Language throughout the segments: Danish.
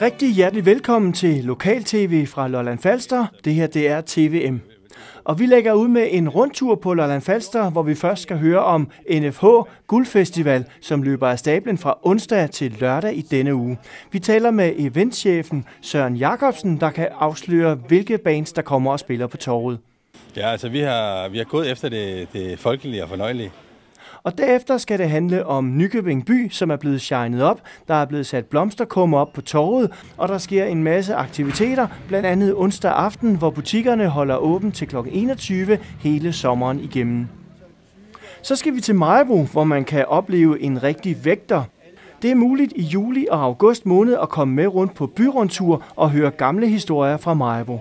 Rigtig hjertelig velkommen til Lokal-TV fra Lolland Falster. Det her det er TVM. Og vi lægger ud med en rundtur på Lolland Falster, hvor vi først skal høre om NFH Guldfestival, som løber af stablen fra onsdag til lørdag i denne uge. Vi taler med eventchefen Søren Jacobsen, der kan afsløre, hvilke bands der kommer og spiller på torvet. Ja, altså vi har gået efter det folkelige og fornøjelige. Og derefter skal det handle om Nykøbing by, som er blevet shinet op. Der er blevet sat blomsterkummer op på torvet, og der sker en masse aktiviteter, blandt andet onsdag aften, hvor butikkerne holder åbent til kl. 21 hele sommeren igennem. Så skal vi til Maribo, hvor man kan opleve en rigtig vægter. Det er muligt i juli og august måned at komme med rundt på byrundtur og høre gamle historier fra Maribo.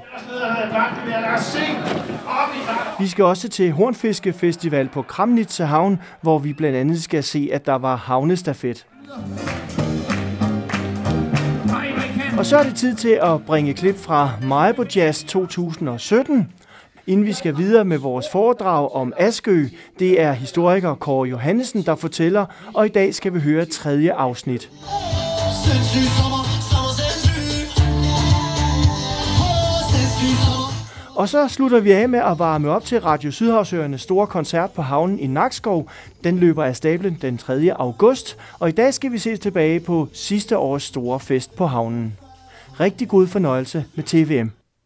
Vi skal også til Hornfiskefestival på Kramnitze Havn, hvor vi blandt andet skal se, at der var havnestafet. Og så er det tid til at bringe klip fra Maribo Jazz 2017. Inden vi skal videre med vores foredrag om Askø, det er historiker Kåre Johannesen, der fortæller, og i dag skal vi høre 3. afsnit. Og så slutter vi af med at varme op til Radio Sydhavsøernes store koncert på havnen i Nakskov. Den løber af stablen den 3. august, og i dag skal vi se tilbage på sidste års store fest på havnen. Rigtig god fornøjelse med TVM.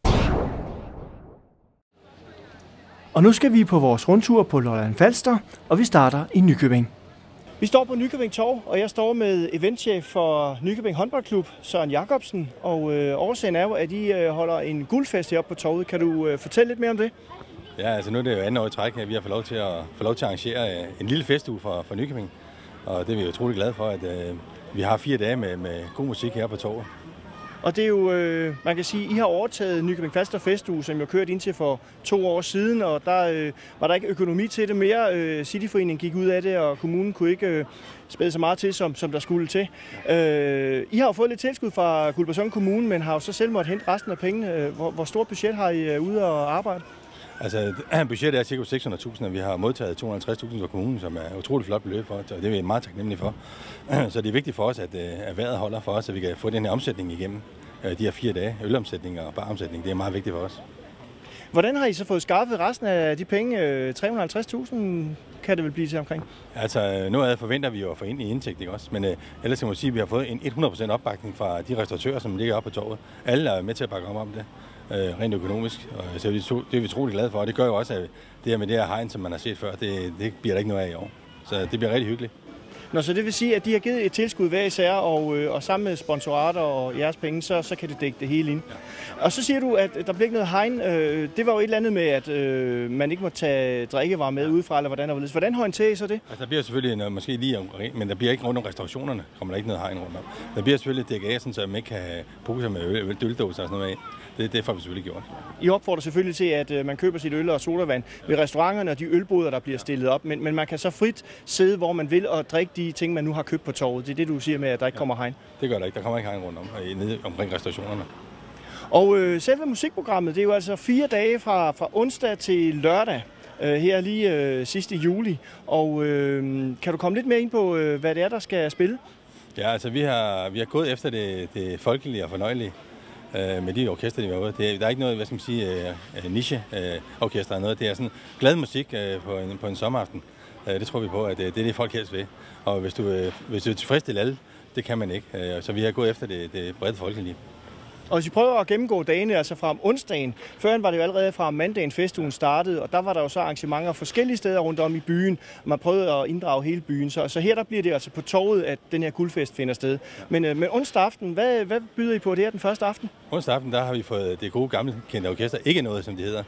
Og nu skal vi på vores rundtur på Lolland Falster, og vi starter i Nykøbing. Vi står på Nykøbing Torv, og jeg står med eventchef for Nykøbing Håndboldklub, Søren Jacobsen. Og årsagen er jo, at I holder en guldfest heroppe på torvet. Kan du fortælle lidt mere om det? Ja, altså nu er det jo andet år i træk, at vi har fået lov til at arrangere en lille festuge for Nykøbing. Og det er vi utrolig glade for, at vi har 4 dage med god musik her på torvet. Og det er jo, man kan sige, I har overtaget Nykøbing Falster Festuge, som jo kørte indtil for 2 år siden, og der var der ikke økonomi til det mere. Cityforeningen gik ud af det, og kommunen kunne ikke spæde så meget til, som der skulle til. I har jo fået lidt tilskud fra Guldborgsund Kommune, men har jo så selv måttet hente resten af pengene. Hvor stort budget har I ude at arbejde? Altså, budgettet er ca. 600.000, og vi har modtaget 250.000 fra kommunen, som er utroligt flot beløb for, og det er vi meget taknemmelige for. Så det er vigtigt for os, at vejret holder for os, at vi kan få den her omsætning igennem de her 4 dage. Ølomsætning og baromsætning, det er meget vigtigt for os. Hvordan har I så fået skaffet resten af de penge? 350.000 kan det vel blive til omkring? Altså, nu forventer vi jo at få ind i indtægt, ikke også? Men ellers kan man sige, at vi har fået en 100% opbakning fra de restauratører, som ligger oppe på torvet. Alle er med til at bakke om det. Rent økonomisk, og så det er vi utrolig glade for, og det gør jo også, at det her med det her hegn, som man har set før, det bliver der ikke noget af i år. Så det bliver rigtig hyggeligt. Nå, så det vil sige, at de har givet et tilskud hver især, og sammen med sponsorater og jeres penge, så kan det dække det hele ind. Ja. Og så siger du, at der bliver ikke noget hegn. Det var jo et eller andet med, at man ikke må tage drikkevarer med udefra, eller hvordan håndterer I så det? Altså, der bliver selvfølgelig noget, måske lige omkring, men der bliver ikke rundt om restaurationerne, kommer der ikke noget hegn rundt om. Der bliver selvfølgelig dækket af, så man ikke kan have poser med øldåser og sådan noget af. Det får vi selvfølgelig gjort. I opfordrer selvfølgelig til, at man køber sit øl og sodavand ved restauranterne og de ølboder, der bliver stillet op. Men man kan så frit sidde, hvor man vil, og drikke de ting, man nu har købt på torvet. Det er det, du siger med, at der ikke kommer hegn. Det gør der ikke. Der kommer ikke hegn rundt om, nede omkring restaurationerne. Og selve musikprogrammet, det er jo altså 4 dage fra onsdag til lørdag. Her lige sidst i juli. Og kan du komme lidt mere ind på, hvad det er, der skal spille? Ja, altså vi har gået efter det folkelige og fornøjelige. Med de orkester, de var ude. Der er ikke noget, hvad skal man sige, niche-orkester eller noget. Det er sådan glad musik på en sommeraften. Det tror vi på, at det er det, folk helst vil. Og hvis du tilfredsstiller alle, det kan man ikke. Så vi har gået efter det brede folkelige. Og hvis vi prøver at gennemgå dagene, altså fra onsdagen, førhen var det jo allerede fra mandagen festugen startede, og der var der jo så arrangementer forskellige steder rundt om i byen, og man prøvede at inddrage hele byen. Så her der bliver det altså på torvet, at den her guldfest finder sted. Men onsdag aften, hvad byder I på? Det er den første aften? Onsdag aften, der har vi fået det gode gamle kendte orkester, ikke noget som det hedder.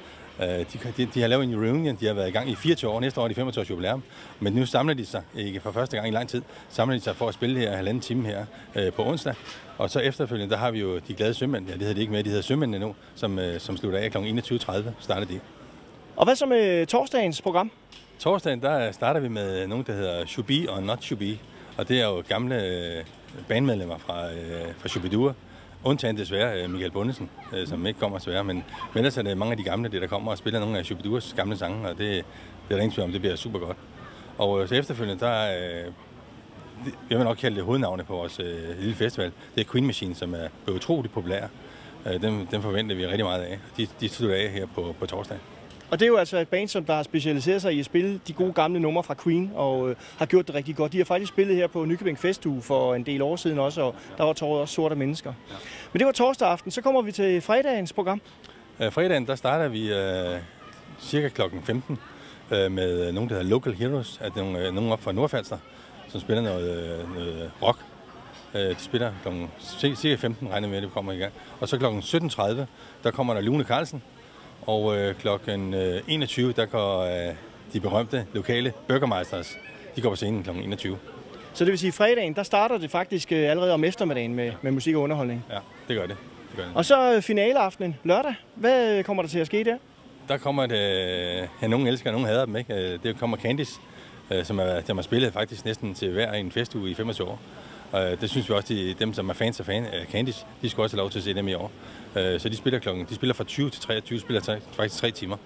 De har lavet en reunion, de har været i gang i 24 år, næste år er de 25 års jubilæum, men nu samler de sig, ikke for første gang i lang tid, samler de sig for at spille her 1,5 time her på onsdag, og så efterfølgende, der har vi jo de glade sømænd, det hedder de ikke med, de hedder sømændene nu, som slutter af kl. 21.30, starter de. Og hvad så med torsdagens program? Torsdagen, der starter vi med nogen, der hedder Shubi og Not Shubi, og det er jo gamle bandmedlemmer fra Shubidua. Undtagen desværre Michael Bundesen, som ikke kommer desværre, men ellers er det mange af de gamle, der kommer og spiller nogle af Shubiduas gamle sange, og det er der ingen tvivl om, det bliver super godt. Og så efterfølgende, der jeg vil nok kalde det hovednavnet på vores lille festival. Det er Queen Machine, som er blevet utroligt populær. Dem forventer vi rigtig meget af. De slutter af her på torsdag. Og det er jo altså et band, som der har specialiseret sig i at spille de gode gamle numre fra Queen, og har gjort det rigtig godt. De har faktisk spillet her på Nykøbing Festuge for en del år siden også, og der var tåret også Sorte Mennesker. Ja. Men det var torsdag aften, så kommer vi til fredagens program. Fredagen, der starter vi cirka klokken 15 med nogen, der hedder Local Heroes, at nogen op fra Nordfalster, som spiller noget rock. De spiller klokken cirka 15, regner med, at det kommer i gang. Og så klokken 17.30, der kommer der Lune Carlsen. Og klokken 21, der går de berømte lokale Burgermeisters. De går på scenen klokken 21. Så det vil sige, at fredagen, der starter det faktisk allerede om eftermiddagen med musik og underholdning? Ja, det gør det. Og så finaleaftenen lørdag. Hvad kommer der til at ske der? Der kommer det, nogen elsker, og nogen hader dem, ikke? Det kommer Candice, som har spillet faktisk næsten til hver en festuge i 25 år. Det synes vi også, dem som er fans af Candice, de skal også have lov til at se dem i år. Så de spiller fra 20 til 23, spiller faktisk 3 timer.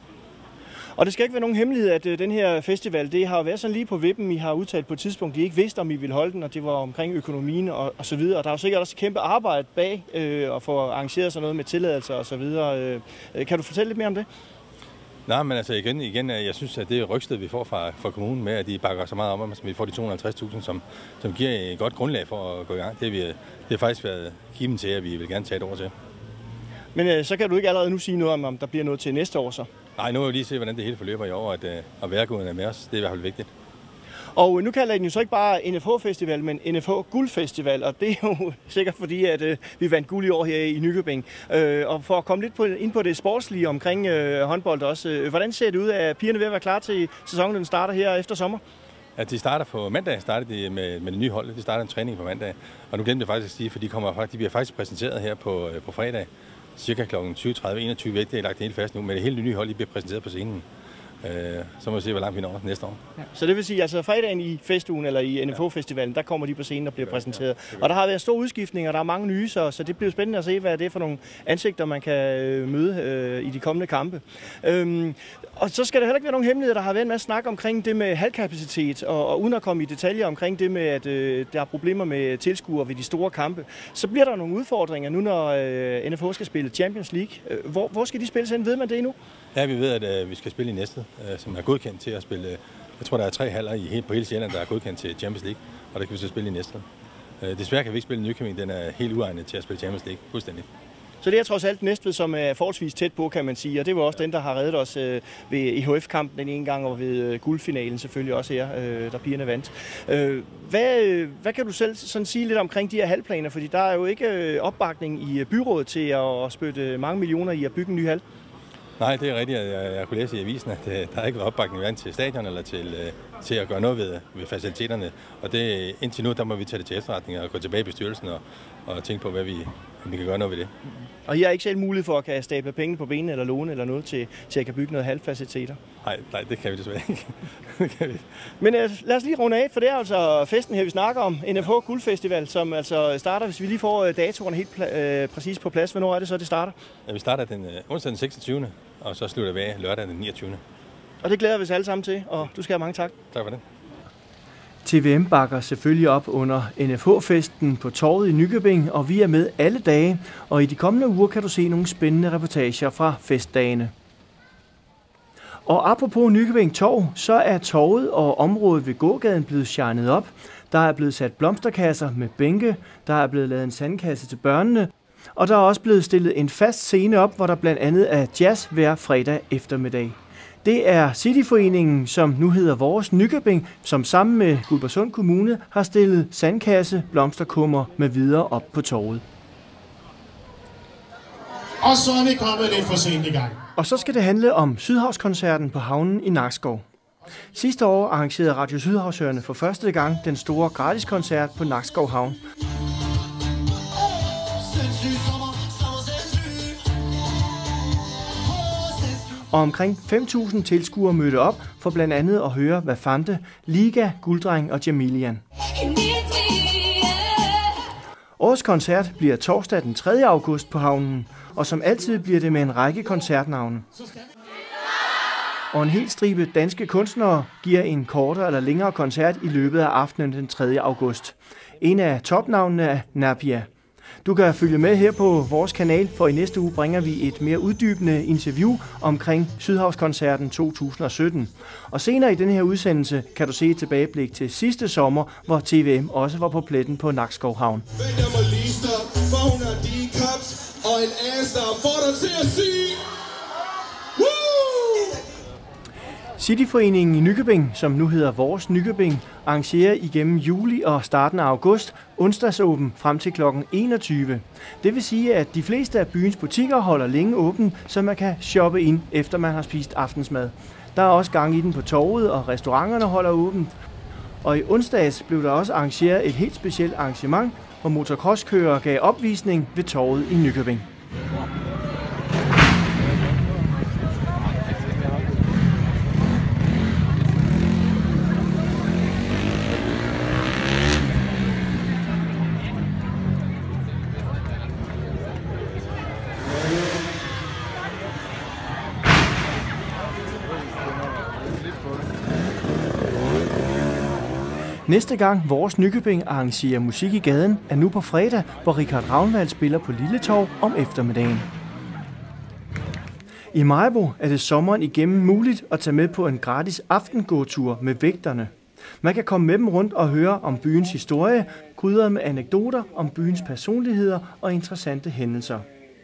Og det skal ikke være nogen hemmelighed, at den her festival, det har været sådan lige på vippen. I har udtalt på et tidspunkt, de ikke vidste, om I ville holde den, og det var omkring økonomien og så videre. Og der er jo sikkert også kæmpe arbejde bag at få arrangeret sådan noget med tilladelser og så videre. Kan du fortælle lidt mere om det? Nej, men altså igen, jeg synes, at det er rygsted, vi får fra kommunen med, at de bakker så meget om, at vi får de 250.000, som giver et godt grundlag for at gå i gang. Det har faktisk været kimen til, at vi vil gerne tage et år til. Men så kan du ikke allerede nu sige noget om der bliver noget til næste år så? Nej, nu vil jeg lige se, hvordan det hele forløber i år, at vejrguden er med os. Det er i hvert fald vigtigt. Og nu kalder I den jo så ikke bare NFH Festival, men NFH Guldfestival, og det er jo sikkert fordi, at vi vandt guld i år her i Nykøbing. Og for at komme lidt ind på det sportslige omkring håndbold også, hvordan ser det ud, at pigerne ved at være klar til sæsonen, den starter her efter sommer? At de starter på mandag, med det nye hold. De starter en træning på mandag, og nu glemte jeg faktisk at sige, for de bliver faktisk præsenteret her på fredag, cirka kl. 20:30-21. Det er lagt helt fast nu, men det hele nye hold, de bliver præsenteret på scenen. Så må vi se, hvor langt vi når næste år. Ja. Så det vil sige, altså fredagen i festugen eller i NFH-festivalen, der kommer de på scenen og bliver præsenteret. Og der har været en stor udskiftning, og der er mange nye, så det bliver spændende at se, hvad det er for nogle ansigter, man kan møde i de kommende kampe. Og så skal der heller ikke være nogen hemmelighed. Der har været en masse snak omkring det med halvkapacitet, og uden at komme i detaljer omkring det med, at der er problemer med tilskuere ved de store kampe, så bliver der nogle udfordringer nu, når NFH skal spille Champions League. Hvor skal de spille hen? Ved man det endnu? Ja, vi ved, at vi skal spille i Næstved, som er godkendt til at spille. Jeg tror, der er 3 haller på hele Sjælland, der er godkendt til Champions League, og der kan vi så spille i Næstved. Desværre kan vi ikke spille i Nykøbing, den er helt uegnet til at spille Champions League, fuldstændig. Så det er trods alt Næstved, som er forholdsvis tæt på, kan man sige, og det var også den, der har reddet os ved EHF-kampen den ene gang, og ved guldfinalen selvfølgelig også her, der pigerne vandt. Hvad kan du selv sådan sige lidt omkring de her halvplaner, fordi der er jo ikke opbakning i byrådet til at spytte mange millioner i at bygge en ny hal? Nej, det er rigtigt. Jeg kunne læse i avisen, at der ikke var opbakning til stadion eller til at gøre noget ved faciliteterne. Og det, indtil nu, der må vi tage det til efterretning og gå tilbage i bestyrelsen og tænke på, om vi kan gøre noget ved det. Og I har ikke selv mulighed for at kan stable penge på benene eller låne eller noget til at kan bygge noget halvfaciliteter? Nej, det kan vi desværre ikke. Men lad os lige runde af, for det er altså festen her, vi snakker om. NFH Guldfestival, som altså starter, hvis vi lige får datoerne helt præcis på plads. Hvornår er det så, det starter? Ja, vi starter onsdag den 26. og så slutter vi af lørdag den 29. Og det glæder vi os alle sammen til, og du skal have mange tak. Tak for det. TVM bakker selvfølgelig op under NFH-festen på torvet i Nykøbing, og vi er med alle dage, og i de kommende uger kan du se nogle spændende reportager fra festdagene. Og apropos Nykøbing Torv, så er torvet og området ved gågaden blevet shinet op. Der er blevet sat blomsterkasser med bænke, der er blevet lavet en sandkasse til børnene, og der er også blevet stillet en fast scene op, hvor der blandt andet er jazz hver fredag eftermiddag. Det er Cityforeningen, som nu hedder Vores Nykøbing, som sammen med Guldborgsund Kommune har stillet sandkasse, blomsterkummer med videre op på torvet. Og så er vi kommet lidt for sent i gang. Og så skal det handle om Sydhavskoncerten på havnen i Nakskov. Sidste år arrangerede Radio Sydhavsøerne for første gang den store gratiskoncert på Nakskov Havn. Og omkring 5.000 tilskuere mødte op for blandt andet at høre Vafante, Liga, Gulddreng og Jamilian. Årets koncert bliver torsdag den 3. august på havnen, og som altid bliver det med en række koncertnavne. Og en hel stribe danske kunstnere giver en kortere eller længere koncert i løbet af aftenen den 3. august. En af topnavnene er Napia. Du kan følge med her på vores kanal, for i næste uge bringer vi et mere uddybende interview omkring Sydhavskoncerten 2017. Og senere i denne her udsendelse kan du se et tilbageblik til sidste sommer, hvor TVM også var på pletten på Nakskov Havn. Cityforeningen i Nykøbing, som nu hedder Vores Nykøbing, arrangerer igennem juli og starten af august onsdagsåben frem til kl. 21. Det vil sige, at de fleste af byens butikker holder længe åben, så man kan shoppe ind, efter man har spist aftensmad. Der er også gang i den på torvet, og restauranterne holder åbent. Og i onsdags blev der også arrangeret et helt specielt arrangement, hvor motocrosskørere gav opvisning ved torvet i Nykøbing. Næste gang Vores Nykøbing arrangerer musik i gaden er nu på fredag, hvor Richard Ravnvald spiller på Lille Torv om eftermiddagen. I Maribo er det sommeren igennem muligt at tage med på en gratis aftengåtur med vægterne. Man kan komme med dem rundt og høre om byens historie, krydret med anekdoter om byens personligheder og interessante hændelser.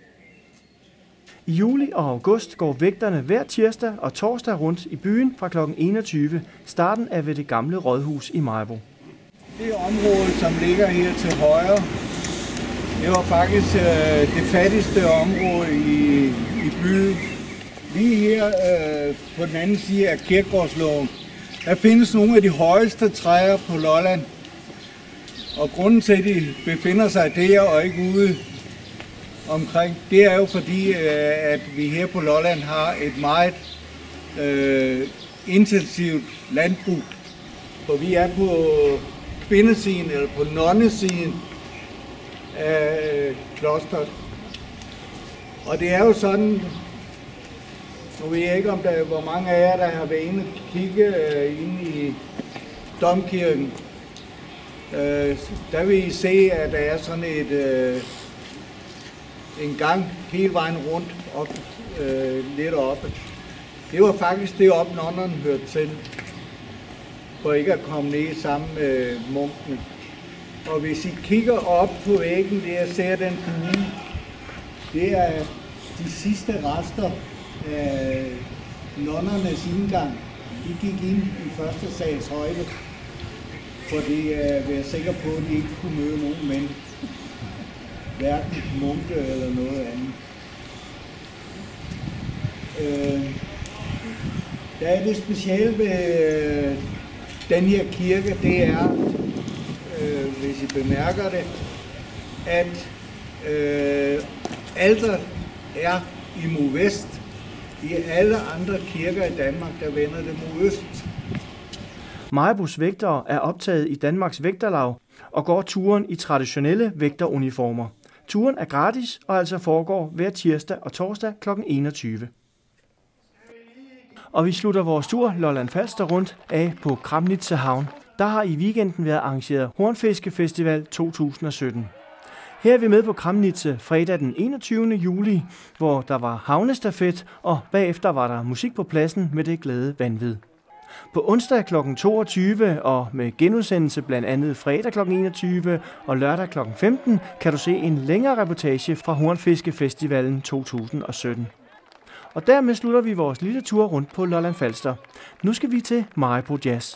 I juli og august går vægterne hver tirsdag og torsdag rundt i byen fra kl. 21. Starten er ved det gamle rådhus i Maribo. Det område, som ligger her til højre, det var faktisk det fattigste område i byen. Lige her på den anden side af Kirkegårdsloven, der findes nogle af de højeste træer på Lolland. Og grunden til, at de befinder sig der og ikke ude omkring, det er jo fordi, at vi her på Lolland har et meget intensivt landbrug. For vi er på kvindesiden eller på nonnesiden af klosteret. Og det er jo sådan, nu ved jeg ikke om hvor mange af jer, der har været inde og kigge inde i domkirken. Der vil I se, at der er sådan en gang hele vejen rundt op, lidt oppe. Det var faktisk det op, nonnerne hørte til, for ikke at komme ned sammen med munkene. Og hvis I kigger op på væggen, det jeg ser den bue, det er de sidste rester af nonnernes indgang. De gik ind i første sals højde, fordi jeg er sikker på, at de ikke kunne møde nogen mænd. Hverken munke eller noget andet. Der er det specielle ved den her kirke, det er, hvis I bemærker det, at alteret er i mod vest. I alle andre kirker i Danmark, der vender det mod øst. Maribos vægtere er optaget i Danmarks Vægterlag og går turen i traditionelle vægteruniformer. Turen er gratis og altså foregår hver tirsdag og torsdag kl. 21. Og vi slutter vores tur Lolland Falster rundt af på Kramnitze Havn. Der har i weekenden været arrangeret Hornfiskefestival 2017. Her er vi med på Kramnitze fredag den 21. juli, hvor der var havnestafet, og bagefter var der musik på pladsen med det glade vanvid. På onsdag kl. 22 og med genudsendelse blandt andet fredag kl. 21 og lørdag kl. 15 kan du se en længere reportage fra Hornfiskefestivalen 2017. Og dermed slutter vi vores lille tur rundt på Lolland Falster. Nu skal vi til Maribo Jazz.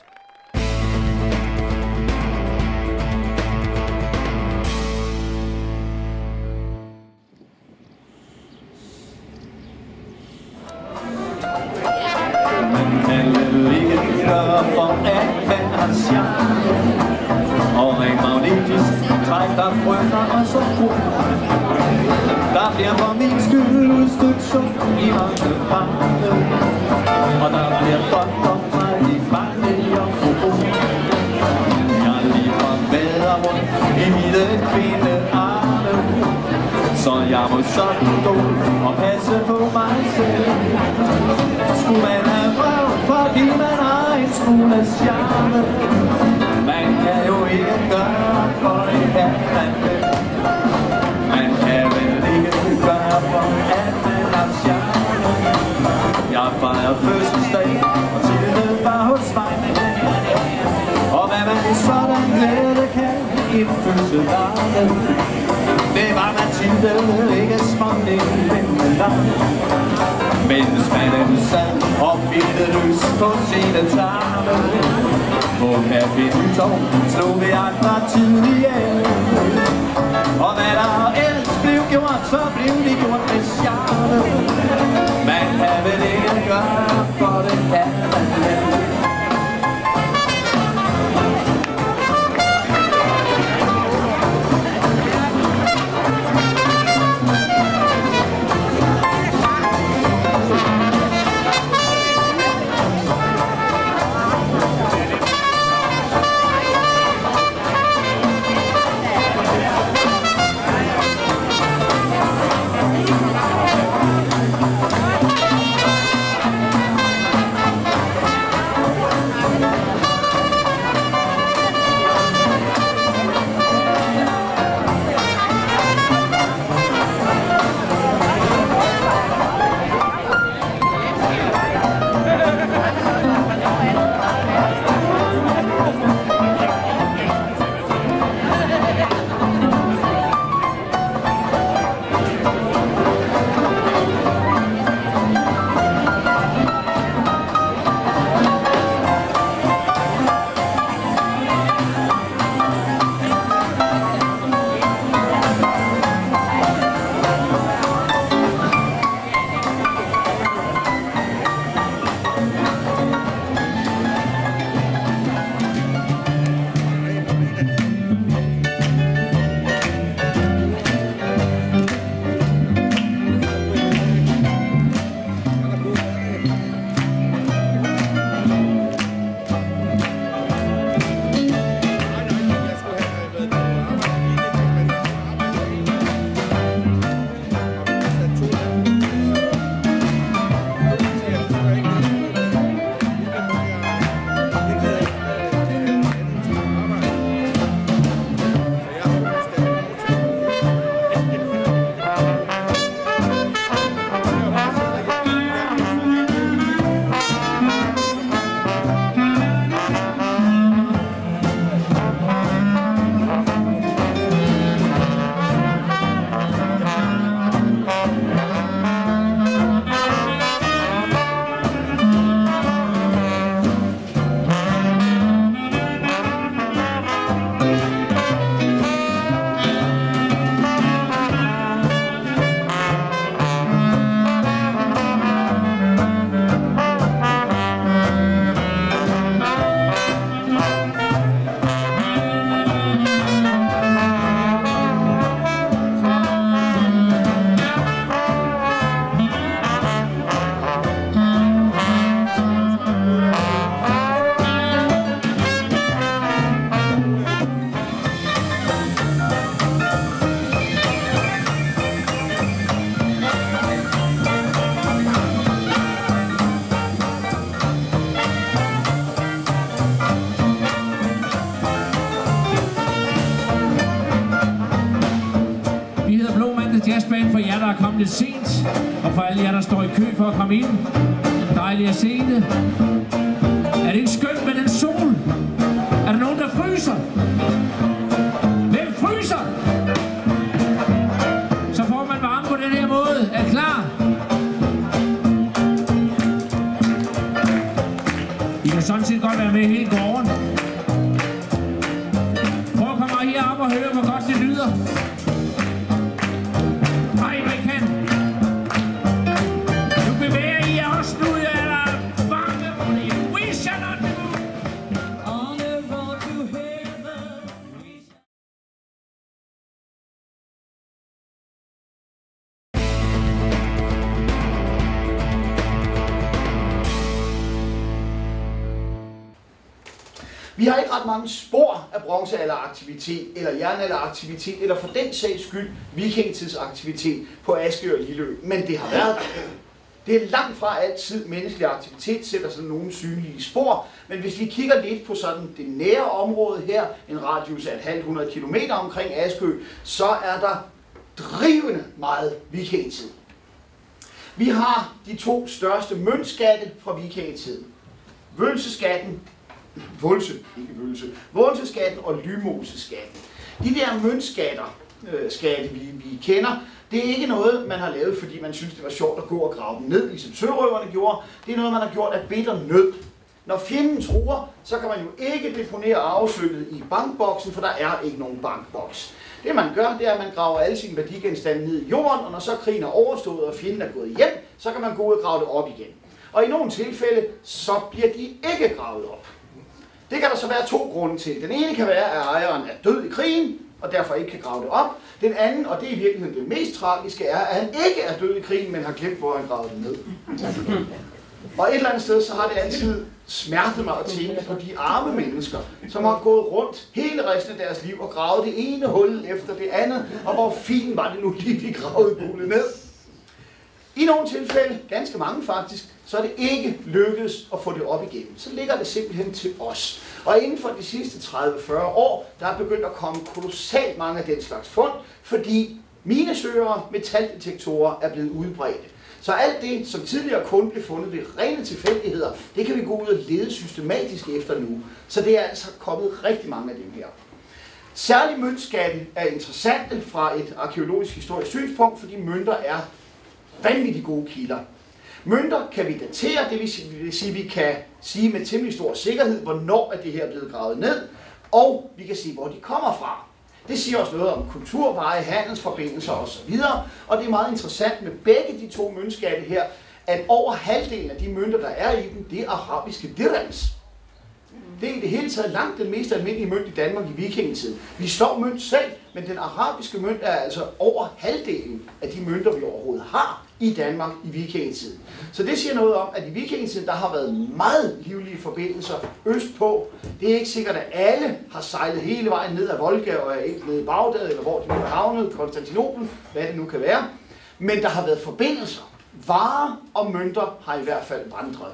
Og rent magnetisk træk der frønder og så fuld. Der bliver for min skyld udstødt sum i mange banke. Og der bliver godt om mig i banke og fod. Jeg lige vader rundt i mine kvindearme. Så jeg må sådan gå og passe på mig selv. Skulle man have hendes charme. Man kan jo ikke gøre for det her man vil. Man kan vel ikke gøre for at man har charme. Jeg fejrer fødselsdag, og tiden var hos mig. Og hvad man i sådan glæde kan i en fødselsdag. Det var Mathilde, ikke småning, men lang. Mens manden sad og bildte løs på sine tarme. På Café Nytorv slog vi andre tidligere. Og hvad der ellers blev gjort, så blev det gjort med charme. Man kan vel ikke gøre, for det kan man vel. Jazzband for jer, der er kommet lidt sent, og for alle jer, der står i kø for at komme ind. Dejligt at se det. Er det ikke skønt med den sol? Er der nogen, der fryser? Hvem fryser? Så får man varme på den her måde. Er I klar? I kan sådan set godt være med hele gården. Prøv at komme herop og høre, hvor godt det lyder. Vi har ikke ret mange spor af bronzealderaktivitet, eller jernalderaktivitet, eller for den sags skyld vikingetidsaktivitet på Askø og Lilleø, men det har været der. Det er langt fra altid menneskelig aktivitet sætter sådan nogle synlige spor, men hvis vi kigger lidt på sådan det nære område her, en radius af 100 km omkring Askø, så er der drivende meget vikingetid. Vi har de 2 største møntskatte fra vikingetiden. Vølseskatten og Lymoseskatten. De der møntskatter, vi kender, det er ikke noget, man har lavet, fordi man synes, det var sjovt at gå og grave dem ned, ligesom sørøverne gjorde. Det er noget, man har gjort af bitter nød. Når fjenden truer, så kan man jo ikke deponere arvesølvet i bankboksen, for der er ikke nogen bankboks. Det man gør, det er, at man graver alle sine værdigenstande ned i jorden, og når så krigen er overstået, og fjenden er gået hjem, så kan man gå ud og grave det op igen. Og i nogle tilfælde, så bliver de ikke gravet op. Det kan der så være 2 grunde til. Den ene kan være, at ejeren er død i krigen, og derfor ikke kan grave det op. Den anden, og det er i virkeligheden det mest tragiske, er, at han ikke er død i krigen, men har glemt, hvor han gravede det ned. Og et eller andet sted, så har det altid smertet mig at tænke på de arme mennesker, som har gået rundt hele resten af deres liv og gravet det ene hul efter det andet, og hvor fint var det nu lige, vi gravede guldet ned. I nogle tilfælde, ganske mange faktisk, så er det ikke lykkedes at få det op igennem. Så ligger det simpelthen til os. Og inden for de sidste 30-40 år, der er begyndt at komme kolossalt mange af den slags fund, fordi minesøgere, metaldetektorer er blevet udbredte. Så alt det, som tidligere kun blev fundet ved rene tilfældigheder, det kan vi gå ud og lede systematisk efter nu. Så det er altså kommet rigtig mange af dem her. Særligt møntskatte er interessante fra et arkæologisk historisk synspunkt, fordi mønter er vanvittigt gode kilder. Mønter kan vi datere, det vil sige, at vi kan sige med temmelig stor sikkerhed, hvornår er det her blevet gravet ned, og vi kan sige, hvor de kommer fra. Det siger også noget om kulturveje, handelsforbindelser osv. Og det er meget interessant med begge de 2 møntskatte her, at over halvdelen af de mønter, der er i dem, det er arabiske dirhams. Det er i det hele taget langt den mest almindelige mønt i Danmark i vikingetiden. Vi står mønt selv, men den arabiske mønt er altså over halvdelen af de mønter, vi overhovedet har i Danmark i vikingetiden. Så det siger noget om, at i vikingetiden, der har været meget livlige forbindelser østpå. Det er ikke sikkert, at alle har sejlet hele vejen ned ad Volga og er endt ned i Bagdad, eller hvor de nu er havnet, Konstantinopel, hvad det nu kan være. Men der har været forbindelser. Varer og mønter har i hvert fald vandret.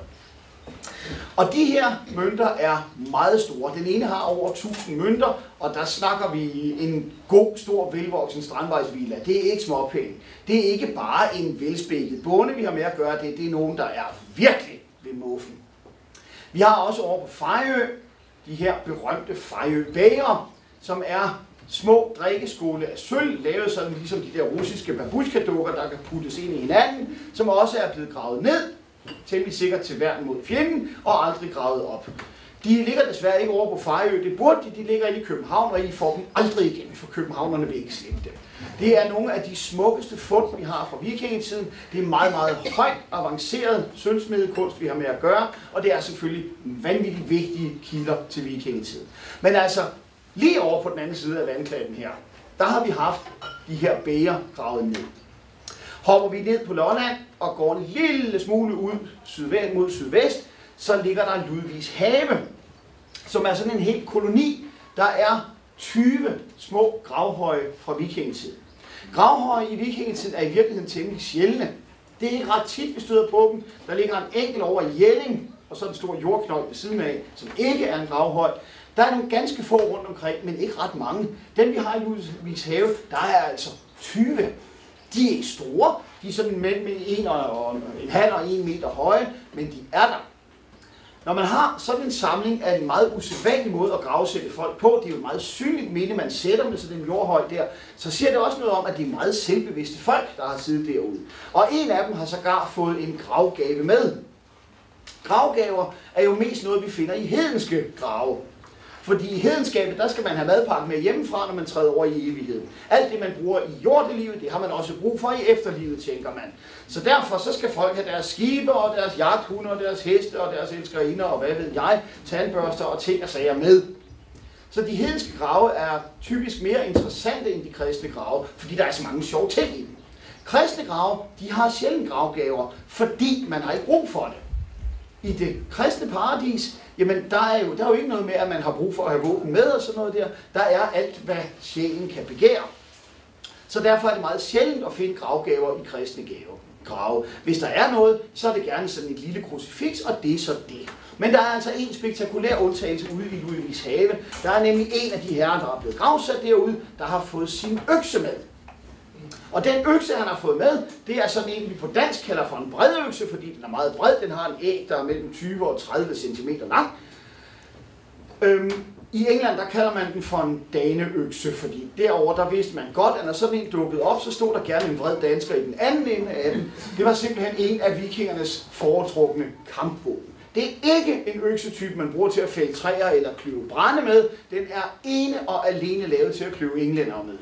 Og de her mønter er meget store. Den ene har over 1000 mønter, og der snakker vi en god, stor, velvoksen strandvejsvilla. Det er ikke småpenge. Det er ikke bare en velspækket bonde, vi har med at gøre det. Det er nogen, der er virkelig ved muffen. Vi har også over på Fejø de her berømte Fejø-bæger, som er små drikkeskåle af sølv, lavet sådan ligesom de der russiske babushka-dukker, der kan puttes ind i hinanden, som også er blevet gravet ned, temmelig sikkert til værn mod fjenden, og aldrig gravet op. De ligger desværre ikke over på Fejø, det burde de ligger inde i København, og I får dem aldrig igen, for københavnerne vil ikke slippe dem. Det er nogle af de smukkeste fund, vi har fra vikingetiden. Det er meget, meget højt avanceret sølvsmedekunst, vi har med at gøre, og det er selvfølgelig vanvittigt vigtige kilder til vikingetiden. Men altså, lige over på den anden side af vandklatten her, der har vi haft de her bæger gravet ned. Hopper vi ned på Lolland og går en lille smule ud mod sydvest, så ligger der Ludvigs Have, som er sådan en hel koloni. Der er 20 små gravhøje fra vikingetiden. Gravhøje i vikingetiden er i virkeligheden temmelig sjældne. Det er ikke ret tit, vi støder på dem. Der ligger en enkelt over i Jelling, og så en stor jordknold ved siden af, som ikke er en gravhøj. Der er nogle ganske få rundt omkring, men ikke ret mange. Den vi har i Ludvigs Have, der er altså 20. De er ikke store, de er sådan mellem 1,5 og 1 meter høje, men de er der. Når man har sådan en samling af en meget usædvanlig måde at gravsætte folk på, det er jo et meget synligt minde, man sætter med sådan en jordhøj der, så siger det også noget om, at det er meget selvbevidste folk, der har siddet derude. Og en af dem har sågar fået en gravgave med. Gravgaver er jo mest noget, vi finder i hedenske grave. Fordi i hedenskabet, der skal man have madpakke med hjemmefra, når man træder over i evigheden. Alt det, man bruger i jordelivet, det har man også brug for i efterlivet, tænker man. Så derfor så skal folk have deres skibe og deres jagthunde og deres heste og deres elskerinder og hvad ved jeg, tandbørster og ting og sager med. Så de hedenske grave er typisk mere interessante end de kristne grave, fordi der er så mange sjove ting i dem. Kristne grave, de har sjældent gravgaver, fordi man har ikke brug for det. I det kristne paradis, jamen der er jo ikke noget med, at man har brug for at have våben med og sådan noget der. Der er alt, hvad sjælen kan begære. Så derfor er det meget sjældent at finde gravgaver i grave. Hvis der er noget, så er det gerne sådan et lille krucifiks, og det er så det. Men der er altså en spektakulær undtagelse ude i Louis have. Der er nemlig en af de herrer, der er blevet gravsat derude, der har fået sin økse med. Og den økse, han har fået med, det er sådan en, vi på dansk kalder for en bredøkse, fordi den er meget bred. Den har en æg, der er mellem 20 og 30 cm lang. I England, der kalder man den for en daneøkse, fordi derovre, der vidste man godt, at når sådan en dukkede op, så stod der gerne en vred dansker i den anden ende af den. Det var simpelthen en af vikingernes foretrukne kampvåben. Det er ikke en øksetype, man bruger til at fælde træer eller klyve brænde med. Den er ene og alene lavet til at klyve englænder med.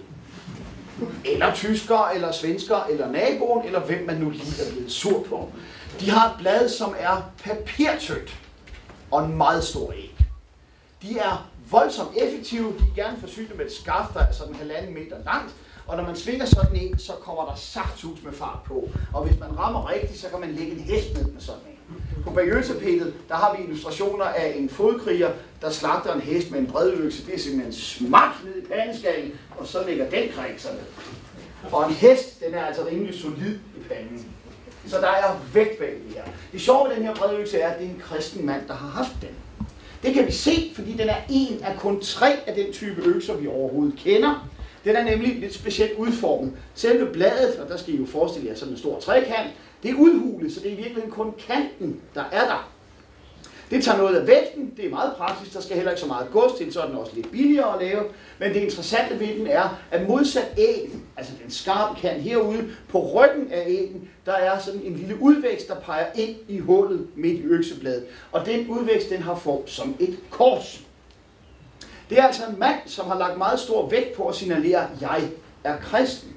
Eller tyskere, eller svenskere, eller naboen, eller hvem man nu lige er blevet sur på. De har et blad, som er papirtyndt og en meget stor æg. De er voldsomt effektive, de er gerne forsynet med et skaft, der er sådan 1,5 meter langt, og når man svinger sådan en, så kommer der saftsus med fart på. Og hvis man rammer rigtigt, så kan man lægge en hest ned med sådan en. På Bayeux-tapetet, der har vi illustrationer af en fodkriger, der slagter en hest med en bredøkse. Det er simpelthen smak ned i pandeskallen, og så lægger den kring sig ned. Og en hest, den er altså rimelig solid i panden. Så der er vægt bag det her. Det sjove ved den her bredøkse er, at det er en kristen mand, der har haft den. Det kan vi se, fordi den er en af kun 3 af den type økser, vi overhovedet kender. Den er nemlig lidt specielt udformet. Selve bladet, og der skal I jo forestille jer sådan en stor trekant, det er udhulet, så det er i virkeligheden kun kanten, der er der. Det tager noget af vægten, det er meget praktisk, der skal heller ikke så meget gods til, så er den også lidt billigere at lave. Men det interessante ved den er, at modsat æggen, altså den skarpe kant herude, på ryggen af æggen, der er sådan en lille udvækst, der peger ind i hullet midt i øksebladet. Og den udvækst, den har form som et kors. Det er altså en mand, som har lagt meget stor vægt på at signalere, at jeg er kristen.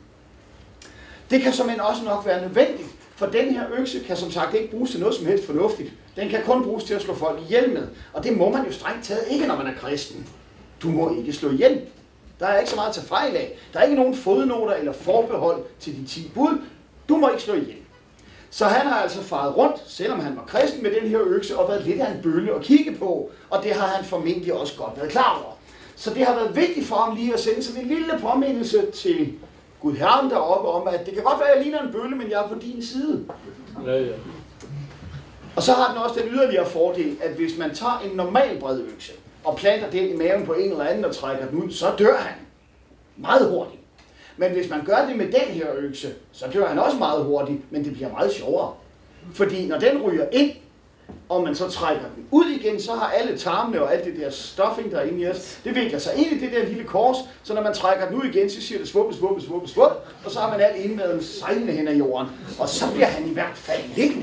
Det kan såmænd også nok være nødvendigt, for den her økse kan som sagt ikke bruges til noget som helst fornuftigt. Den kan kun bruges til at slå folk ihjel med, og det må man jo strengt taget ikke, når man er kristen. Du må ikke slå ihjel. Der er ikke så meget at tage fejl af. Der er ikke nogen fodnoter eller forbehold til de 10 bud. Du må ikke slå ihjel. Så han har altså faret rundt, selvom han var kristen, med den her økse og været lidt af en bølle at kigge på, og det har han formentlig også godt været klar over. Så det har været vigtigt for ham lige at sende sådan en lille påmindelse til Gud Herren deroppe om, at det kan godt være, at jeg ligner en bølle, men jeg er på din side. Ja. Og så har den også den yderligere fordel, at hvis man tager en normal bredøkse og planter den i maven på en eller anden og trækker den ud, så dør han meget hurtigt. Men hvis man gør det med den her økse, så dør han også meget hurtigt, men det bliver meget sjovere. Fordi når den ryger ind, og man så trækker den ud igen, så har alle tarmene og alt det der stuffing, der er inde i os, det vikler sig ind i det der lille kors, så når man trækker den ud igen, så siger det svuppe, svuppe, svuppe, svuppe, og så har man alt indmaden sejlende hen ad jorden, og så bliver han i hvert fald liggende.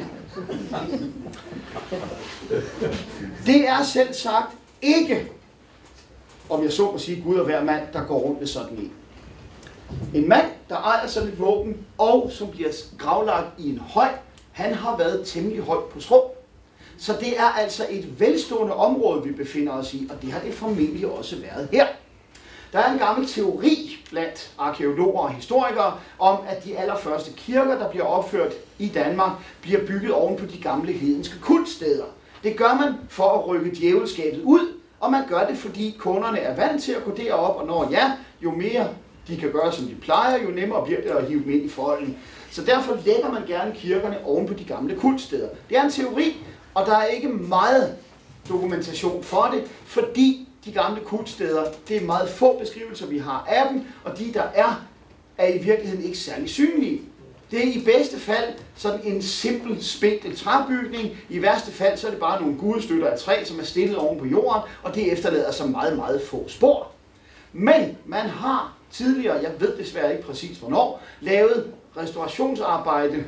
Det er selv sagt ikke, om jeg så må sige, Gud og hver mand, der går rundt med sådan en. En mand, der ejer sådan et våben, og som bliver gravlagt i en høj, han har været temmelig højt på strå. Så det er altså et velstående område, vi befinder os i, og det har det formentlig også været her. Der er en gammel teori blandt arkæologer og historikere om, at de allerførste kirker, der bliver opført i Danmark, bliver bygget oven på de gamle hedenske kultsteder. Det gør man for at rykke djævelskabet ud, og man gør det, fordi kunderne er vant til at gå derop, og når jo mere de kan gøre, som de plejer, jo nemmere bliver det at hive dem ind i folden. Så derfor lægger man gerne kirkerne oven på de gamle kultsteder. Det er en teori, og der er ikke meget dokumentation for det, fordi de gamle kultsteder, det er meget få beskrivelser, vi har af dem, og de, der er i virkeligheden ikke særlig synlige. Det er i bedste fald sådan en simpel, spinkel træbygning. I værste fald, så er det bare nogle gudestøtter af træ, som er stillet oven på jorden, og det efterlader sig meget, meget få spor. Men man har tidligere, jeg ved desværre ikke præcis hvornår, lavet restaureringsarbejde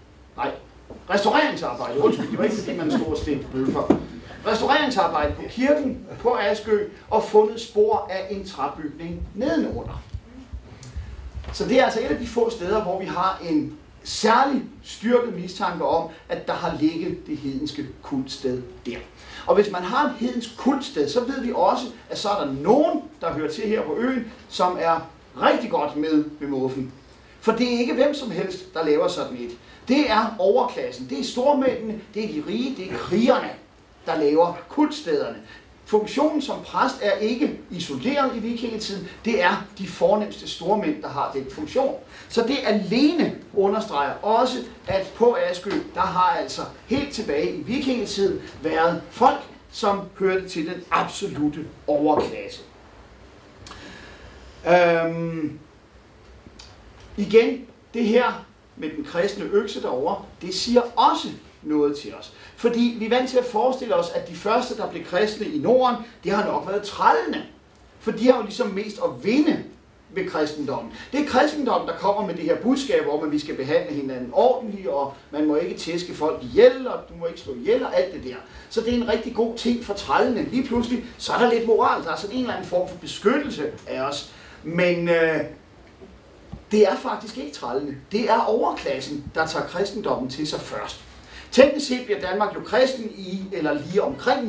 det var ikke fordi man stod og stemte bøffer. Restaureringsarbejde på kirken på Askø og fundet spor af en træbygning nedenunder. Så det er altså et af de få steder, hvor vi har en særlig styrket mistanke om, at der har ligget det hedenske kultsted der. Og hvis man har et hedensk kultsted, så ved vi også, at så er der nogen, der hører til her på øen, som er rigtig godt med muffen. For det er ikke hvem som helst, der laver sådan et. Det er overklassen, det er stormændene, det er de rige, det er krigerne, der laver kultstederne. Funktionen som præst er ikke isoleret i vikingetiden. Det er de fornemste stormænd, der har den funktion. Så det alene understreger også, at på Askø, der har altså helt tilbage i vikingetiden været folk, som hørte til den absolute overklasse. Igen, det her med den kristne økse derovre, det siger også noget til os. Fordi vi er vant til at forestille os, at de første, der blev kristne i Norden, det har nok været trællene. For de har jo ligesom mest at vinde ved kristendommen. Det er kristendommen, der kommer med det her budskab om, at vi skal behandle hinanden ordentligt, og man må ikke tæske folk ihjel, og du må ikke slå ihjel, og alt det der. Så det er en rigtig god ting for trællene. Lige pludselig, så er der lidt moral, der er sådan en eller anden form for beskyttelse af os. Men det er faktisk ikke trællene. Det er overklassen, der tager kristendommen til sig først. Teknisk set bliver Danmark jo kristen i, eller lige omkring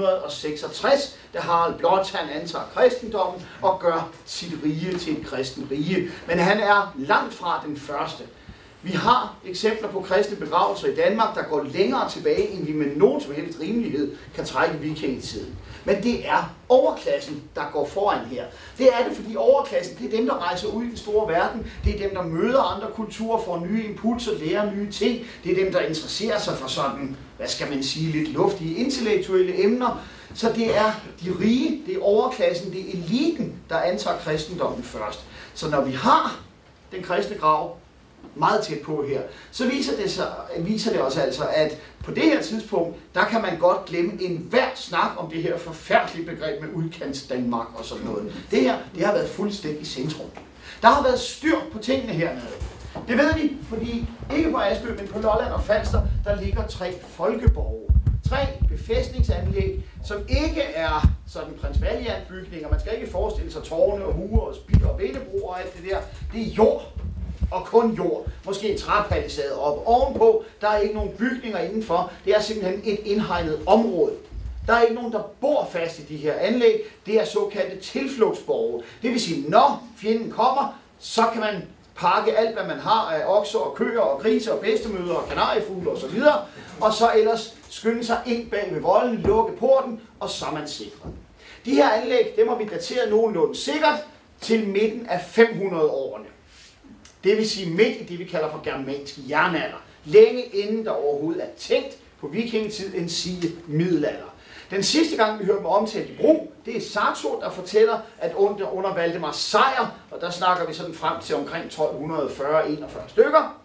966, da Harald Blåtand antager kristendommen og gør sit rige til et kristen rige. Men han er langt fra den første. Vi har eksempler på kristne begravelser i Danmark, der går længere tilbage, end vi med nogen som helst rimelighed kan trække vikingetiden. Men det er overklassen, der går foran her. Det er det, fordi overklassen, det er dem, der rejser ud i den store verden. Det er dem, der møder andre kulturer, får nye impulser, lærer nye ting. Det er dem, der interesserer sig for sådan, hvad skal man sige, lidt luftige intellektuelle emner. Så det er de rige, det er overklassen, det er eliten, der antager kristendommen først. Så når vi har den kristne grav meget tæt på her, så viser det også altså, at på det her tidspunkt, der kan man godt glemme enhver snak om det her forfærdelige begreb med udkants Danmark og sådan noget. Det her, det har været fuldstændig centrum. Der har været styr på tingene hernede. Det ved vi, fordi ikke på Askø, men på Lolland og Falster, der ligger 3 folkeborge. 3 befæstningsanlæg, som ikke er sådan Prins Valiant-bygninger. Man skal ikke forestille sig tårne og huer og spil og vindebroer og alt det der. Det er jord. Og kun jord. Måske en træpalisade op ovenpå. Der er ikke nogen bygninger indenfor. Det er simpelthen et indhegnet område. Der er ikke nogen, der bor fast i de her anlæg. Det er såkaldte tilflugtsborge. Det vil sige, når fjenden kommer, så kan man pakke alt, hvad man har af okser og køer og grise og bedstemøder og kanariefugle osv. Og så ellers skynde sig ind bag ved volden, lukke porten, og så er man sikret. De her anlæg, dem har vi dateret nogenlunde sikkert til midten af 500-årene. Det vil sige midt i det, vi kalder for germansk jernalder. Længe inden der overhovedet er tænkt på vikingetid en sige middelalder. Den sidste gang, vi hørte dem omtalt i brug, det er Saxo, der fortæller, at under Valdemars sejr, og der snakker vi sådan frem til omkring 1240-41 stykker,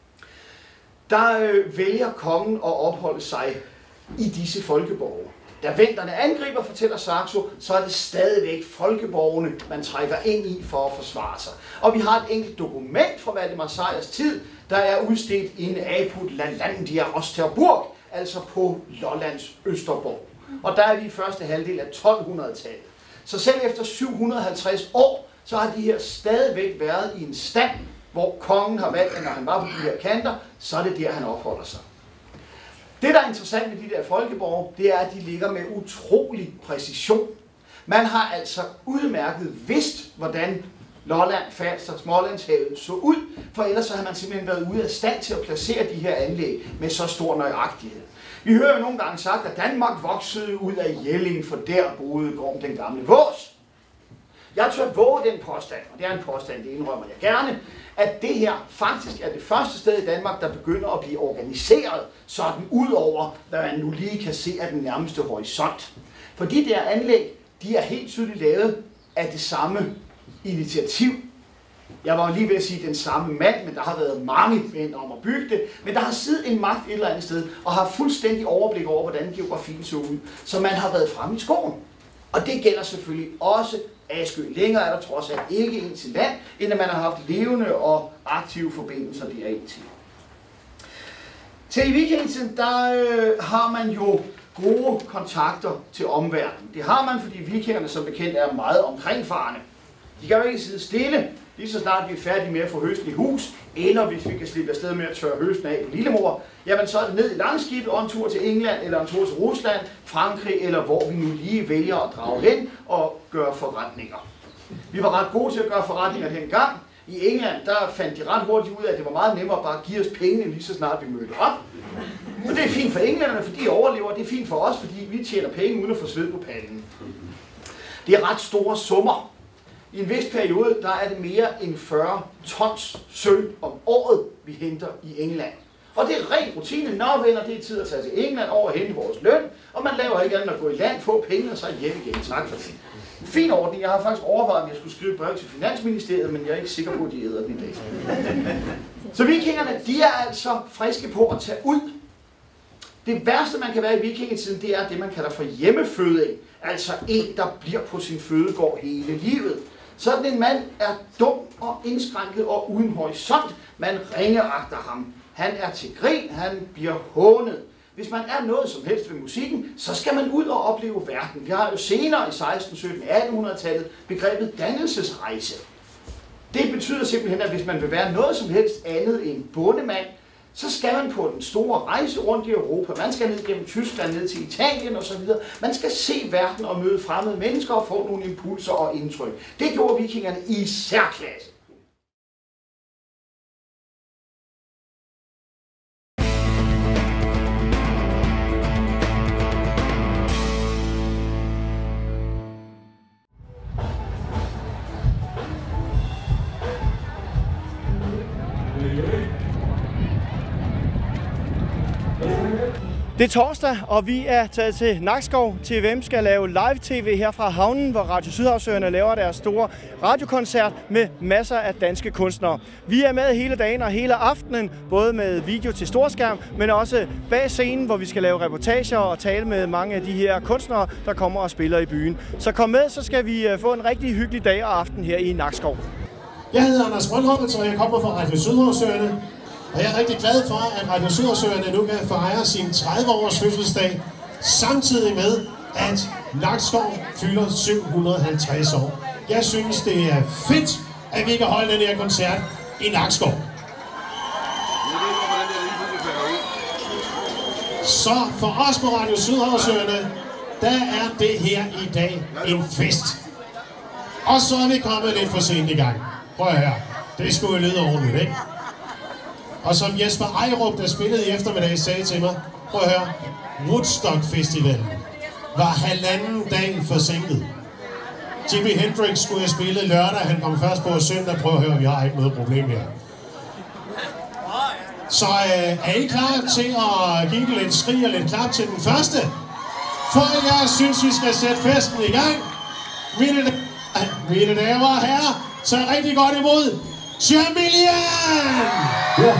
der vælger kongen at opholde sig i disse folkeborge. Da venderne angriber, fortæller Saxo, så er det stadigvæk folkeborgene, man trækker ind i for at forsvare sig. Og vi har et enkelt dokument fra Valdemars sejrs tid, der er udstedt i en Apud Lalandia Osterburg, altså på Lollands Østerborg. Og der er vi i første halvdel af 1200-tallet. Så selv efter 750 år, så har de her stadigvæk været i en stand, hvor kongen har valgt, at når han var på de her kanter, så er det der, han opholder sig. Det, der er interessant med de der folkeborge, det er, at de ligger med utrolig præcision. Man har altså udmærket vidst, hvordan Lolland, Falster, Smålandshavet så ud, for ellers så har man simpelthen været ude af stand til at placere de her anlæg med så stor nøjagtighed. Vi hører jo nogle gange sagt, at Danmark voksede ud af Jelling, for der boede Gorm den gamle Vås. Jeg tør våge den påstand, og det er en påstand, det indrømmer jeg gerne, at det her faktisk er det første sted i Danmark, der begynder at blive organiseret sådan ud over, hvad man nu lige kan se af den nærmeste horisont. For de der anlæg, de er helt tydeligt lavet af det samme initiativ. Jeg var lige ved at sige den samme mand, men der har været mange mænd om at bygge det. Men der har siddet en magt et eller andet sted, og har fuldstændig overblik over, hvordan geografien så ud. Så man har været fremme i skoven. Og det gælder selvfølgelig også Askø. Længere er der trods alt ikke ind til land, end at man har haft levende og aktive forbindelser derind til. Til i vikingetiden, der har man jo gode kontakter til omverdenen. Det har man, fordi vikingerne som bekendt er meget omkringfarende. De kan jo ikke sidde stille, lige så snart vi er færdige med at få høsten i hus, eller hvis vi kan slippe afsted med at tørre høsten af på Lillemor, jamen så er det ned i langskibet og en tur til England, eller en tur til Rusland, Frankrig, eller hvor vi nu lige vælger at drage hen og gøre forretninger. Vi var ret gode til at gøre forretninger dengang. I England, der fandt de ret hurtigt ud af, at det var meget nemmere at bare give os pengene, lige så snart vi mødte op. Og det er fint for englænderne, fordi de overlever. Det er fint for os, fordi vi tjener penge uden at få sved på panden. Det er ret store summer. I en vis periode, der er det mere end 40 tons sølv om året, vi henter i England. Og det er ren rutine. Nå venner, det er tid at tage til England over og hente vores løn, og man laver ikke andet at gå i land, få penge og så hjem igen. Tak for det. En fin ordning. Jeg har faktisk overvejet, om jeg skulle skrive brev til Finansministeriet, men jeg er ikke sikker på, at de æder den i dag. Så vikingerne, de er altså friske på at tage ud. Det værste, man kan være i vikingetiden, det er det, man kalder for hjemmeføding. Altså en, der bliver på sin fødegård hele livet. Sådan en mand er dum og indskrænket og uden horisont. Man ringeagter ham. Han er til grin, han bliver hånet. Hvis man er noget som helst ved musikken, så skal man ud og opleve verden. Vi har jo senere i 16, 17, 1800-tallet begrebet dannelsesrejse. Det betyder simpelthen, at hvis man vil være noget som helst andet end bondemand, så skal man på den store rejse rundt i Europa. Man skal ned gennem Tyskland, ned til Italien osv. Man skal se verden og møde fremmede mennesker og få nogle impulser og indtryk. Det gjorde vikingerne i særklasse. Det er torsdag, og vi er taget til Nakskov. TVM skal lave live-tv her fra havnen, hvor Radio Sydhavsøerne laver deres store radiokoncert med masser af danske kunstnere. Vi er med hele dagen og hele aftenen, både med video til storskærm, men også bag scenen, hvor vi skal lave reportager og tale med mange af de her kunstnere, der kommer og spiller i byen. Så kom med, så skal vi få en rigtig hyggelig dag og aften her i Nakskov. Jeg hedder Anders Brøndholt, og jeg kommer fra Radio Sydhavsøerne. Og jeg er rigtig glad for, at Radio Sydhavsøerne nu kan fejre sin 30-års fødselsdag, samtidig med, at Nakskov fylder 750 år. Jeg synes, det er fedt, at vi kan holde den her koncert i Nakskov. Så for os på Radio Sydhavsøerne, der er det her i dag en fest. Og så er vi kommet lidt for sent i gang. Prøv at høre, det skulle lyde ordentligt, ikke? Og som Jesper Ejrup, der spillede i eftermiddag, sagde til mig, prøv at høre, Woodstock Festivalen var 1,5 dag forsinket. Jimi Hendrix skulle have spillet lørdag, han kom først på søndag. Prøv at høre, vi har ikke noget problem her. Så er I klar til at give den lidt skrig og lidt klap til den første? For jeg synes, vi skal sætte festen i gang. Mine damer og herrer, så rigtig godt imod Jamilian! Ja.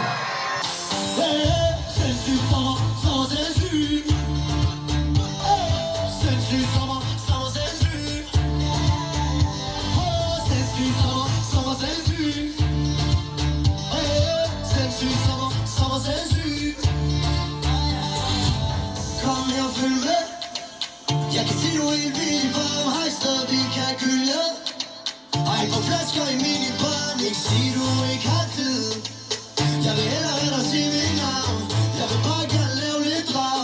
Jeg kan se, du er en vildt varm hejster, vi kan kylde. Ej på flasker i minibaren, ikke sig du ikke har tid. Jeg vil hellere end at sige mit navn, jeg vil bare gerne lave lidt drag.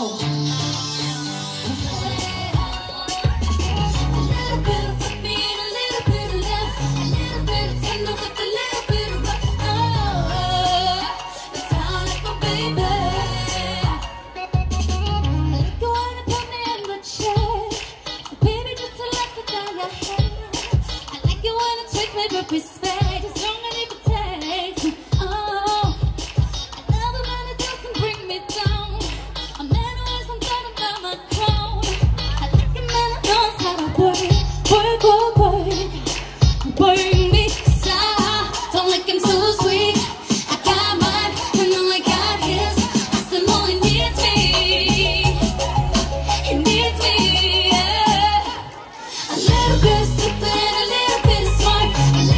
Respect as long as it takes. Oh, another man that doesn't bring me down. A man who isn't talking about my crown. I like a man who knows how to work me. So don't like him so sweet. I got mine, and now I got his. I still know he needs me. He needs me, yeah. A little bit stupid and a little bit smart.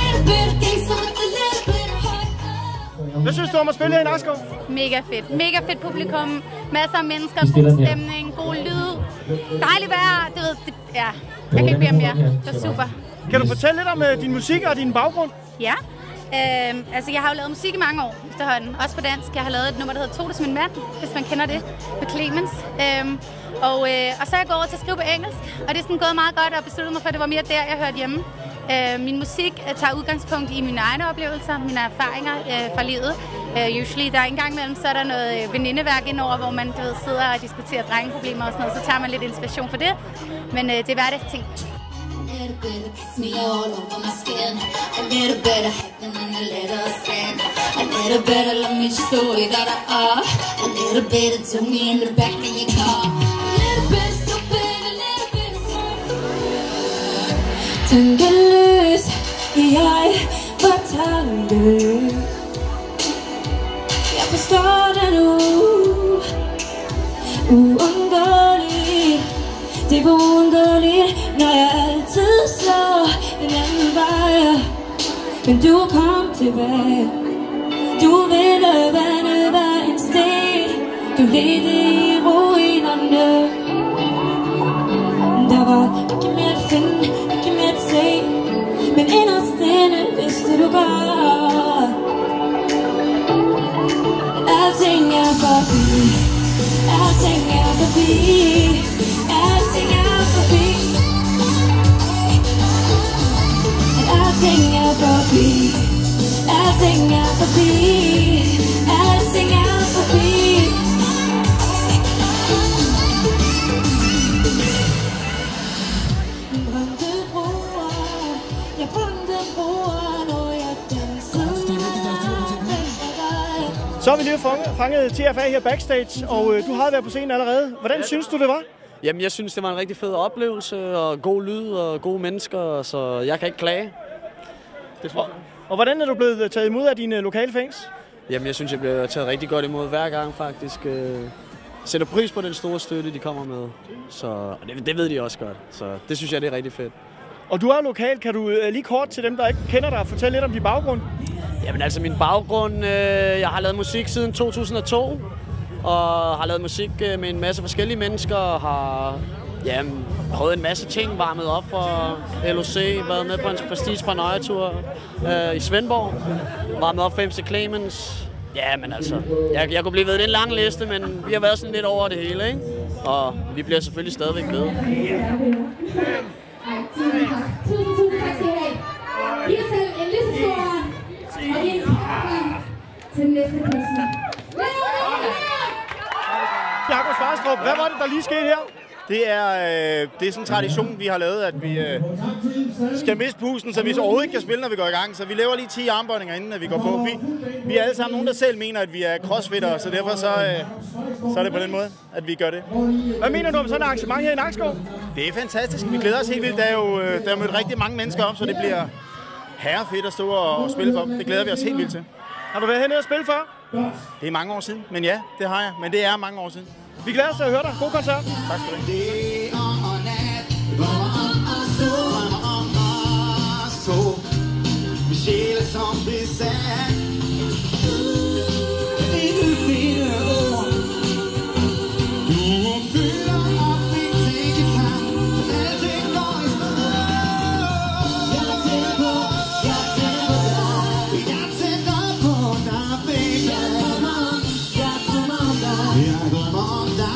Hvad synes du om at spille her i Nakskov? Mega fedt. Mega fedt publikum. Masser af mennesker, god stemning, god lyd. Dejligt vejr. Det ved, ja, jeg kan ikke bede om mere. Det er super. Kan du fortælle lidt om din musik og din baggrund? Ja. Altså, jeg har jo lavet musik i mange år efterhånden. Også på dansk. Jeg har lavet et nummer, der hedder To som en mand, hvis man kender det, med Clemens. Og så er jeg gået over til at skrive på engelsk. Og det er sådan gået meget godt, og besluttede mig for, at det var mere der, jeg hørte hjemme. Min musik tager udgangspunkt i mine egne oplevelser, mine erfaringer fra livet. Usually, der er en gang imellem, så er der noget venindeværk indover, hvor man sidder og diskuterer drengeproblemer og sådan noget, så tager man lidt inspiration for det. Men det er hverdagsting. A little bit of kiss me all over my skin. A little bit of heaven and a little sin. A little bit of love me just the way that I are. A little bit of do me in the back of your car. A little bit of stupid, a little bit of smart. Tankeløs, jeg var tankeløs. Jeg forstår det nu. Uundgåeligt. Det var underligt, når jeg altid slår den anden vej. Men du kom tilbage. Du ville vande hver en sten. Du ledte i ruinerne. Der var ikke mere at finde, ikke mere at se. Men inderst inde vidste du godt. Alting er forbi. Alting er forbi. Alting er forbi. Alting er forbi. Alting er forbi. Alting er forbi. Brændte broer. Jeg brændte broer, når jeg dansede. Så har vi lige fanget TFA her backstage, og du har været på scenen allerede. Hvordan synes du, det var? Jamen, jeg synes, det var en rigtig fed oplevelse, og god lyd og gode mennesker, så jeg kan ikke klage. Og hvordan er du blevet taget imod af dine lokale fans? Jamen, jeg synes, jeg bliver taget rigtig godt imod hver gang, faktisk. Sætter pris på den store støtte, de kommer med. Så det ved de også godt, så det synes jeg, det er rigtig fedt. Og du er lokal. Kan du lige kort til dem, der ikke kender dig, fortælle lidt om din baggrund? Jamen, altså min baggrund, jeg har lavet musik siden 2002. Og har lavet musik med en masse forskellige mennesker, og har prøvet en masse ting, varmet op for LOC, været med på en Prestige Paranoia-tur i Svendborg, varmet op for MC Clemens. Ja, men altså, jeg kunne blive ved, det er en lang liste, men vi har været sådan lidt over det hele, ikke? Og vi bliver selvfølgelig stadigvæk ved. Tusind tak skal I have. Giv jer selv en lystestor hånd, og giv en hånd til den næste kunstner. Jakob Svarstrup, hvad var det, der lige skete her? Det er sådan en tradition, vi har lavet, at vi skal miste pusten, så vi overhovedet ikke kan spille, når vi går i gang. Så vi laver lige 10 armbøjninger, inden vi går på. Vi er alle sammen nogen, der selv mener, at vi er crossfittere, så derfor så er det på den måde, at vi gør det. Hvad mener du om sådan et arrangement her i Nakskov? Det er fantastisk. Vi glæder os helt vildt. Der er mødt rigtig mange mennesker op, så det bliver herrefedt at stå og spille for dem. Det glæder vi os helt vildt til. Har du været hernede og spille før? Det er mange år siden, men ja, det har jeg. Men det er mange år siden. Vi glæder os til at høre dig. God koncert. Tak skal du have. Min sjæl er som besat. Ikke fine ord. Du fylder op min tænketang. Alting går i stå. Jeg tænker på dig. Jeg tænker på dig, baby. Jeg drømmer om dig. Jeg drømmer om dig.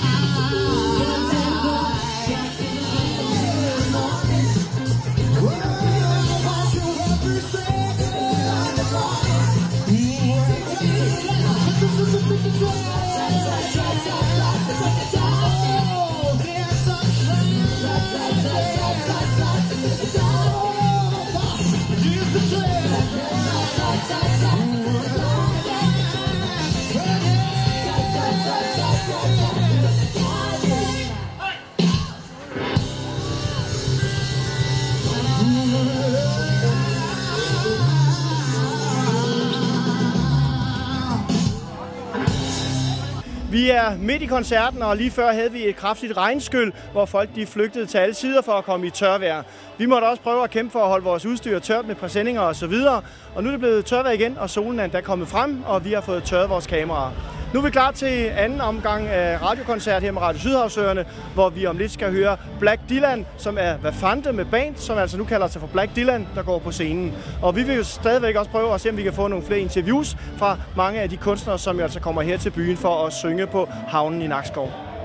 Vi er midt i koncerten, og lige før havde vi et kraftigt regnskyld, hvor folk de flygtede til alle sider for at komme i tørvejr. Vi måtte også prøve at kæmpe for at holde vores udstyr tørt med præsendinger og så videre. Og nu er det blevet tørvejr igen, og solen er endda kommet frem, og vi har fået tørret vores kameraer. Nu er vi klar til anden omgang af radiokoncert her med Radio Sydhavsøerne, hvor vi om lidt skal høre Black Dylan, som er Vafante med band, som altså nu kalder sig for Black Dylan, der går på scenen. Og vi vil jo stadigvæk også prøve at se, om vi kan få nogle flere interviews fra mange af de kunstnere, som jo altså kommer her til byen for at synge på havnen i Nakskov.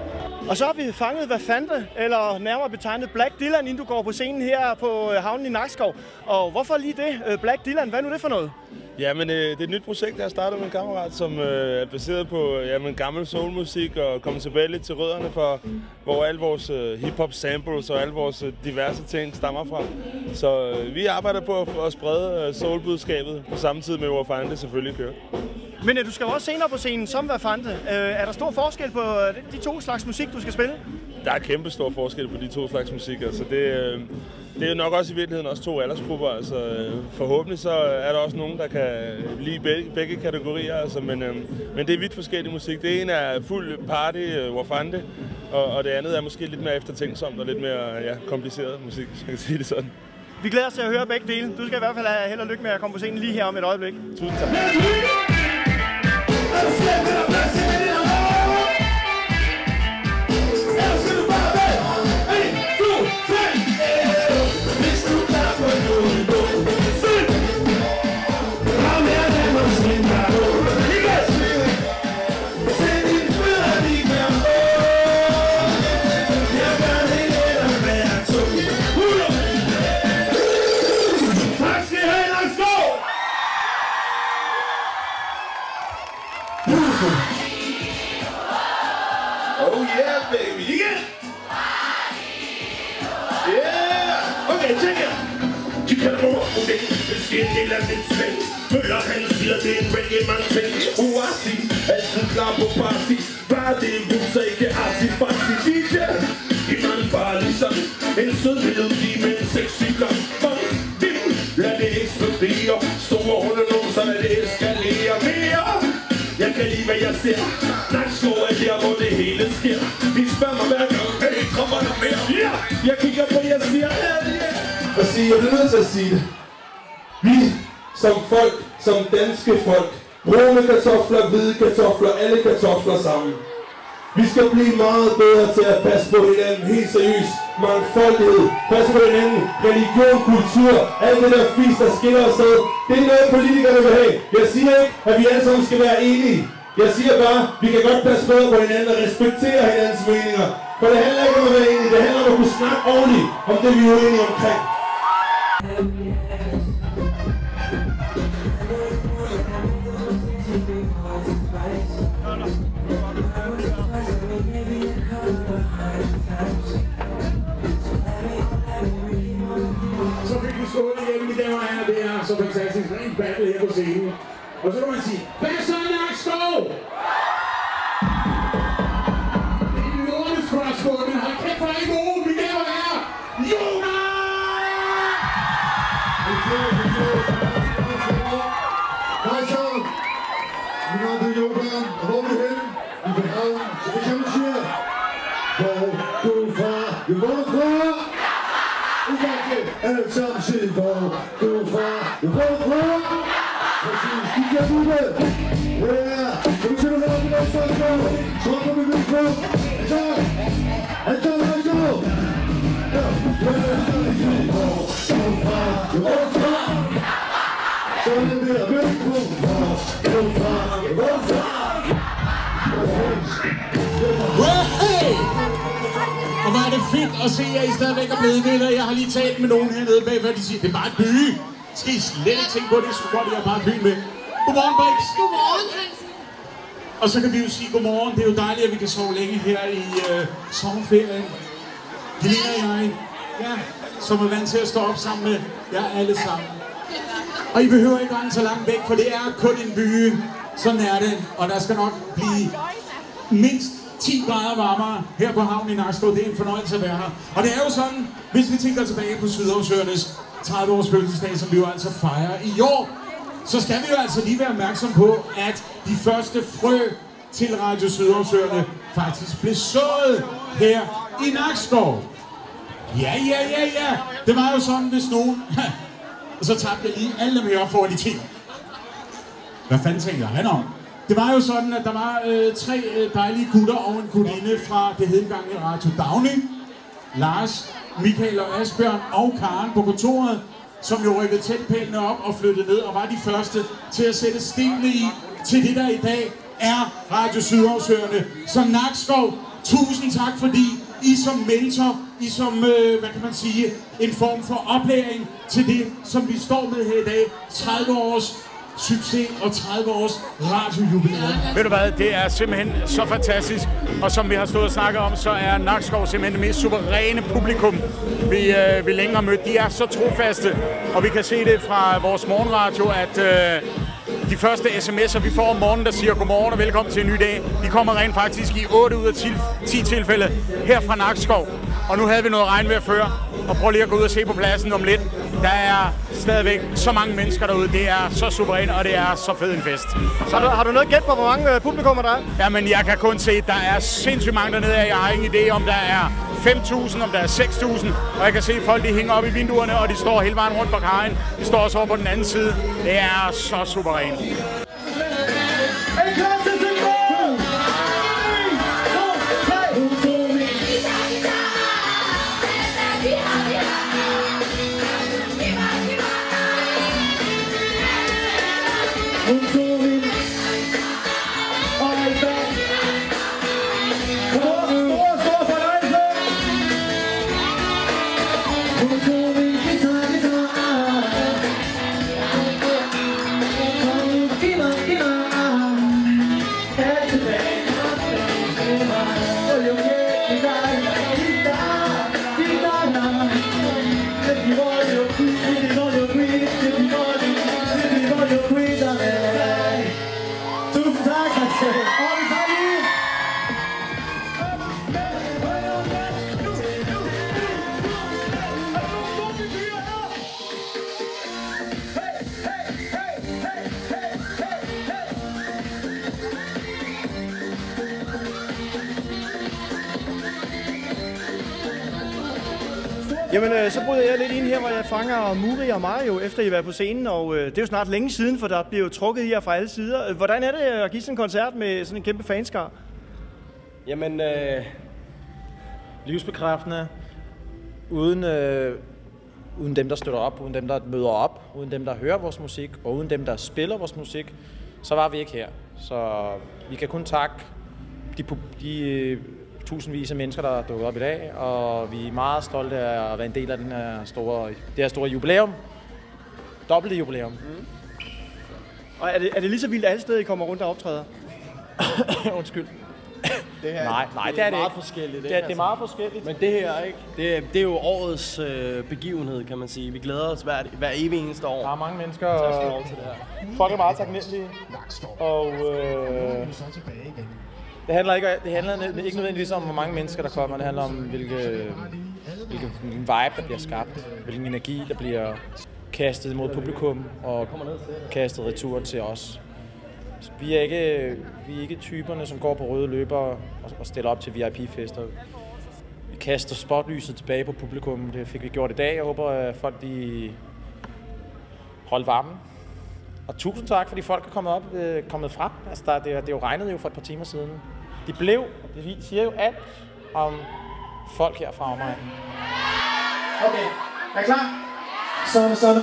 Og så har vi fanget Vafante, eller nærmere betegnet Black Dylan, inden du går på scenen her på havnen i Nakskov. Og hvorfor lige det? Black Dylan, hvad er nu det for noget? Jamen, det er et nyt projekt, jeg har startet med en kammerat, som er baseret på gammel soulmusik og kommer tilbage lidt til rødderne, hvor alle vores hip-hop samples og alle vores diverse ting stammer fra. Så vi arbejder på at sprede soulbudskabet på samme tid med, hvor Vafante selvfølgelig kører. Men du skal jo også senere på scenen som Vafante. Er der stor forskel på de to slags musik, du skal spille? Der er kæmpe stor forskel på de to slags musik. Altså det er nok også i virkeligheden også to aldersgrupper. Altså, forhåbentlig så er der også nogen, der kan lide begge kategorier. Altså, men det er vidt forskellig musik. Det ene er fuld party, Vafante, og det andet er måske lidt mere eftertænksomt og lidt mere kompliceret musik, hvis man kan sige det sådan. Vi glæder os til at høre begge dele. Du skal i hvert fald have held og lykke med at komme på scenen lige her om et øjeblik. Tusind tak. Oh yeah, baby. You get it? Yeah. Okay, check it. De kalder mig op på det. Det sker en del af mit svæng. Møller han siger, det er en reggae-man ting. Oasi, altid klar på party. Bare det er vuser, ikke arti-farti. DJ, en mand farlig sådan. En sød melodi med en sexy gang. Lad det eksplodere. Store hundenumser, lad det eskalere mere. Jeg kan lide, hvad jeg ser. Nakskov er der, hvor det hele sker. De spørger mig hver gang, hey, kommer der mere? Ja! Jeg kigger på, jeg siger, yeah! Og sige, jeg bliver nødt til at sige det. Vi som folk, som danske folk, brune kartofler, hvide kartofler, alle kartofler sammen. Vi skal blive meget bedre til at passe på hinanden, helt seriøst. Mangfoldighed, passe på hinanden, religion, kultur, alt det der fis, der skiller os ad. Det er noget, politikerne vil have. Jeg siger ikke, at vi alle sammen skal være enige. Jeg siger bare, at vi kan godt passe bedre på hinanden og respektere hinandens meninger. For det handler ikke om at være enige, det handler om at kunne snakke ordentligt om det, vi er uenige omkring. Så fik vi skålet igennem i damer og herrer, det er så fantastisk rent battle her på scenen. Og så kan man sige, hvad så Nakskov? Det er en lortet spørgsmål, men hold kæft for en god, mine damer og herrer, Jonas! Hej så! Min navn er Jonas, og hvor er vi henne? I København, så det kan man sige. Hvor du fra? Jo, hvor du fra? Uvægtigt, alle sammen sige, hvor du fra? Jo, hvor du fra? Præcis, de kan du med. Ja, så du sætter dig op i den spørgsmål. Så kommer vi med på. Altså, ja, hvor du fra? Jo, hvor du fra? Så er det der med på. Hvor du fra? Jo, hvor du fra? Hey! Og hvor er det fedt at se, at I stadigvæk er blevet venner. Jeg har lige talt med nogen hernede bag, hvad de siger. Det er bare et by. Skal I slet ikke tænke på det, så godt jeg bare byen med. Godmorgen, Brix. Godmorgen, Hansen. Og så kan vi jo sige godmorgen. Det er jo dejligt, at vi kan sove længe her i sommerferien. Helena og jeg, som er vant til at stå op sammen med jer alle sammen. Og I behøver ikke rende så langt væk, for det er kun en by. Sådan er det. Og der skal nok blive mindst 10 grader varmere her på havnen i Nakskov. Det er en fornøjelse at være her. Og det er jo sådan, hvis vi tænker tilbage på Sydhavsøernes 30-års fødselsdag, som vi jo altså fejrer i år, så skal vi jo altså lige være opmærksom på, at de første frø til Radio Sydhavsøerne faktisk blev sået her i Nakskov. Ja. Det var jo sådan, hvis nogen... Og så tabte jeg lige alle dem her foran i ting. Hvad fanden tænker han om? Det var jo sådan, at der var 3 dejlige gutter og en gudinde fra det hedengangne Radio Dagny. Lars, Michael og Asbjørn og Karen på kontoret, som jo rykkede tætpælene op og flyttede ned og var de første til at sætte stenene i til det, der i dag er Radio Sydhavsøerne. Så Nakskov Tusind tak, fordi I som mentor, I som, hvad kan man sige, en form for oplæring til det, som vi står med her i dag. 30 års succes og 30 års radiojubilæum. Ved du hvad, det er simpelthen så fantastisk. Og som vi har stået og snakket om, så er Nakskov simpelthen det mest suveræne publikum, vi længe har mødt. De er så trofaste, og vi kan se det fra vores morgenradio, at de første sms'er, vi får om morgenen, der siger godmorgen og velkommen til en ny dag, de kommer rent faktisk i 8 ud af 10 tilfælde her fra Nakskov. Og nu havde vi noget regnvejr før, og prøv lige at gå ud og se på pladsen om lidt. Der er stadigvæk så mange mennesker derude. Det er så suverænt, og det er så fed en fest. Så har du noget gæt på, hvor mange publikummer der er? Jamen, jeg kan kun se, at der er sindssygt mange dernede. Jeg har ingen idé, om der er 5.000, om der er 6.000. Og jeg kan se, at folk de hænger op i vinduerne, og de står hele vejen rundt på kajen. De står også over på den anden side. Det er så suverænt. Jamen, så bryder jeg lidt ind her, hvor jeg fanger Muri og Mario, efter I har været på scenen, og det er jo snart længe siden, for der bliver jo trukket her fra alle sider. Hvordan er det at give sådan en koncert med sådan en kæmpe fanskar? Jamen, livsbekræftende, uden dem, der støtter op, uden dem, der møder op, uden dem, der hører vores musik, og uden dem, der spiller vores musik, så var vi ikke her. Så vi kan kun takke de tusindvis af mennesker, der er dukket op i dag, og vi er meget stolte af at være en del af det her store jubilæum. Dobbelte jubilæum. Mm. Og er det lige så vildt alle steder, I kommer rundt og optræder? Undskyld. Det er nej, det er meget ikke. forskelligt. Det er meget forskelligt. Men det her, ikke? Det er jo årets begivenhed, kan man sige. Vi glæder os hver evig eneste år. Der er mange mennesker, og folk er meget taknemmelige. Og det handler ikke nødvendigvis om, hvor mange mennesker der kommer. Det handler om, hvilken vibe, der bliver skabt. Hvilken energi, der bliver kastet mod publikum og kastet retur til os. Vi er ikke typerne, som går på røde løber og stiller op til VIP-fester. Vi kaster spotlyset tilbage på publikum. Det fik vi gjort i dag. Jeg håber, at folk de holder varmen. Og tusind tak, fordi folk er kommet frem. Altså, det jo regnede jo for et par timer siden. Det siger jo alt om folk her fra omegnen. Okay, er I klar? Sådan.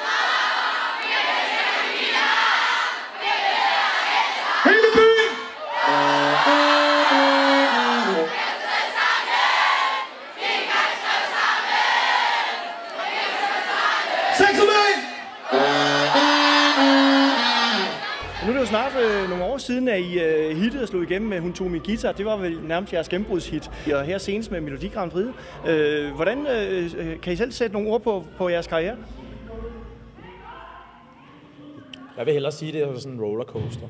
Hele byen! Nu er det jo snart nogle år siden, at I hittede og slog igennem med Hun tog min guitar. Det var vel nærmest jeres gennembrudshit. Og her senest med Melodi Grand Prix. Hvordan kan I selv sætte nogle ord på jeres karriere? Jeg vil hellere sige, at det er sådan en rollercoaster.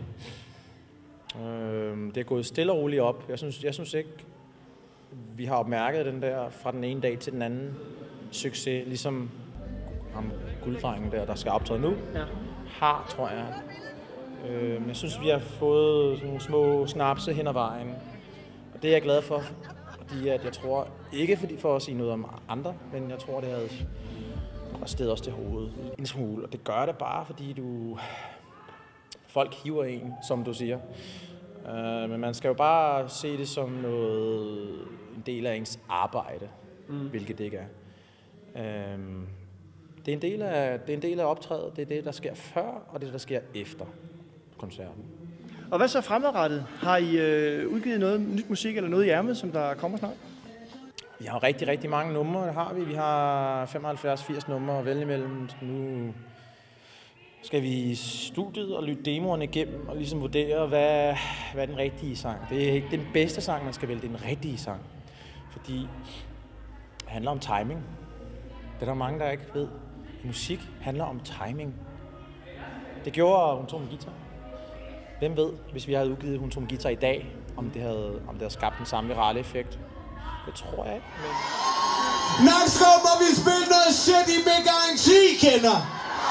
Det er gået stille og roligt op. Jeg synes ikke, vi har opmærket den der fra den ene dag til den anden succes, ligesom ham gulddrengen der skal optræde nu, har, tror jeg. Jeg synes, vi har fået sådan nogle små snapse hen ad vejen. Og det er jeg glad for, fordi jeg tror, ikke for at sige noget om andre, men jeg tror, det havde stedet også til hovedet en smule. Og det gør det bare, fordi folk hiver en, som du siger. Men man skal jo bare se det som en del af ens arbejde, hvilket det ikke er. Det er en del af optrædet. Det er det, der sker før, og det, der sker efter koncerten. Og hvad så fremadrettet? Har I udgivet noget nyt musik eller noget i ærmet, som der kommer snart? Vi har rigtig, rigtig mange numre, det har vi. Vi har 75-80 numre at vælge imellem. Nu skal vi i studiet og lytte demoerne igennem og ligesom vurdere, hvad er den rigtige sang. Det er ikke den bedste sang, man skal vælge, det er den rigtige sang. Fordi det handler om timing. Det er der mange, der ikke ved. Musik handler om timing. Det gjorde Hun tog min guitar. Hvem ved, hvis vi havde udgivet Hun tog min guitar i dag, om det havde skabt den samme virale effekt. Det tror jeg ikke, men... Nakskov, må vi spille noget shit, I med garanti kender.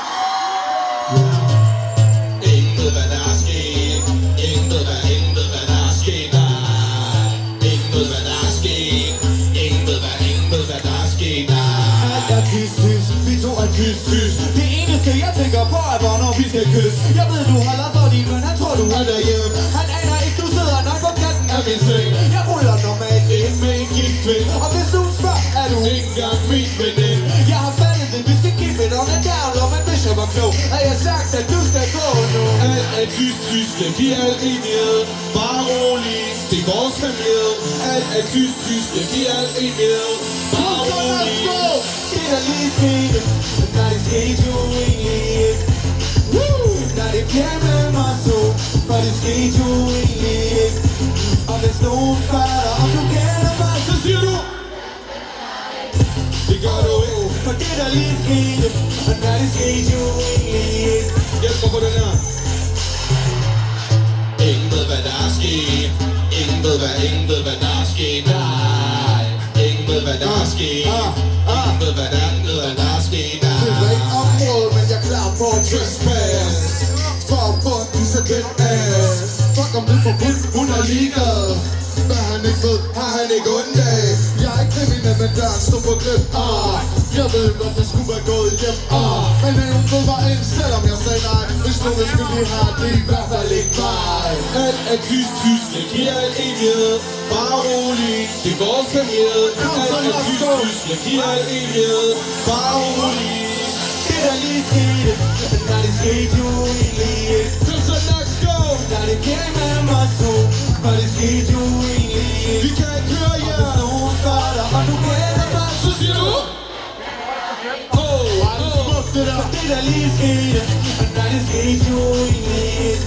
Ingen ved, hvad der er sket. Ingen ved, hvad der er sket. Ingen ved, hvad der er sket. Ingen ved, hvad der er sket. Alt er kys, vi to er kys. Det eneste, jeg tænker på, er, hvornår vi skal kysse. Jeg ved, du holder for din ven, han tror, du er derhjemme. Han aner ikke, du sidder nok på kanten af min seng. Jeg ruller normalt ind med en giftpind. Og hvis du spørger, er du ikke engang min veninde. Jeg har faldet det, vi skal keep it on the down. Og man hvis jeg var klog, har jeg sagt, at du skal gå nu. Alt er kys, det bliver alt enighed. Bare rolig, det er vores familie. Alt er kys, det bliver alt enighed. Bare rolig. Det der lige skete, når det skete jo egentlig ikke. Når det bliver med mig så, for det skete jo egentlig ikke. Og hvis nogen spørger dig, om du kender mig, så siger du det gør du ikke. For det der lige skete, når det skete jo egentlig ikke. Hjælp mig på den her. Ingen ved hvad der er sket. Ingen ved hvad der er sket. Nej. Ingen ved hvad der er sket. Ingen ved hvad der er sket. Det er ikke område, men jeg er klar på at trespass. For at få en piece af den ass. Fuck om det forbudt, hun er ligeglad. Hvad han ikke ved, har han ikke unddag. Jeg er ikke kriminel, men døren stod på glip. Jeg ved godt, det skulle være gået hjem. Men hun ved mig ind, selvom jeg sagde nej. Hvis du vil skulle lige have det, i hvert fald ikke mig. Alt er kys, det giver alt evighed. Bare rolig, det er vores familie. Alt er kys, det giver alt evighed. Bare rolig. Det der lige skete, når det skete jo egentlig ikke. Så Nakskov, når det gik med mig så, for det skete jo egentlig ikke. Vi kan ikke høre jer. Og hvis nogen spørger dig, og du kender mig, så siger du det der lige skete, når det skete jo egentlig ikke.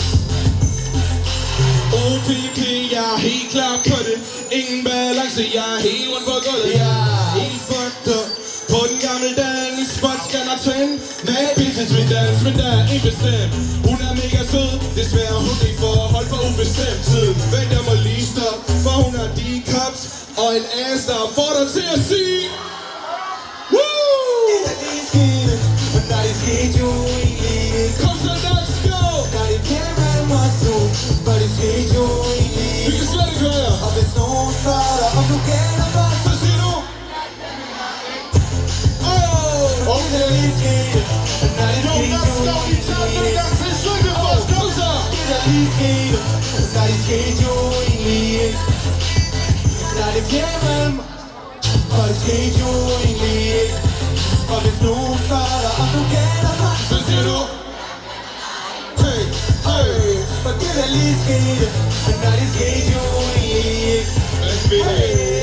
OPP, jeg er helt klar på det. Ingen balance, jeg er helt rundt på gulvet. Jeg er helt fucked up på den gamle dans. Spotscanner tænd med bitches vil dans, men der er en bestemt. Hun er mega sød, desværre hun ikke får hold for ubestemt tid. Vent, jeg må lige stop, for hun har D-cups og en ass, der får dig til at sige woo! Det der lige skete, men der det skete jo egentlig ikke. Kom så Nakskov! Der det kæmpe med mig så, for det skete jo egentlig ikke. Vi kan slet ikke høre jer. Og hvis nogen spørger dig, om du kender mig, så siger du og det der lige skete, når det skete jo egentlig ikke. Det der lige skete, når det skete jo egentlig ikke. Når det sker mellem, og det skete jo egentlig ikke. Og hvis nogen spørger dig, om du kender mig, så siger du hey, hey. For det der lige skete, når det skete jo egentlig ikke. Hey.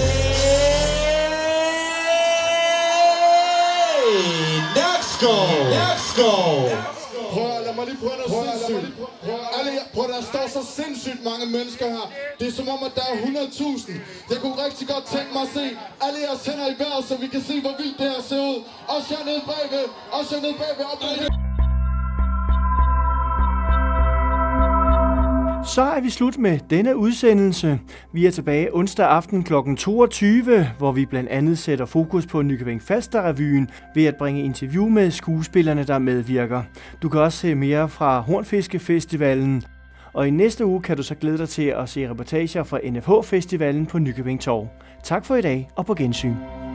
Nakskov! Prøv at lad mig lige prøve noget sindssygt. Prøv at der står så sindssygt mange mennesker her. Det er som om, at der er 100.000. Jeg kunne rigtig godt tænke mig at se alle jeres hænder i vejret, så vi kan se, hvor vildt det her ser ud. Også hernede bagved. Også hernede bagved. Op den her. Så er vi slut med denne udsendelse. Vi er tilbage onsdag aften kl. 22, hvor vi blandt andet sætter fokus på Nykøbing Falster-revyen ved at bringe interview med skuespillerne, der medvirker. Du kan også se mere fra Hornfiskefestivalen. Og i næste uge kan du så glæde dig til at se reportager fra NFH-festivalen på Nykøbing Torv. Tak for i dag og på gensyn.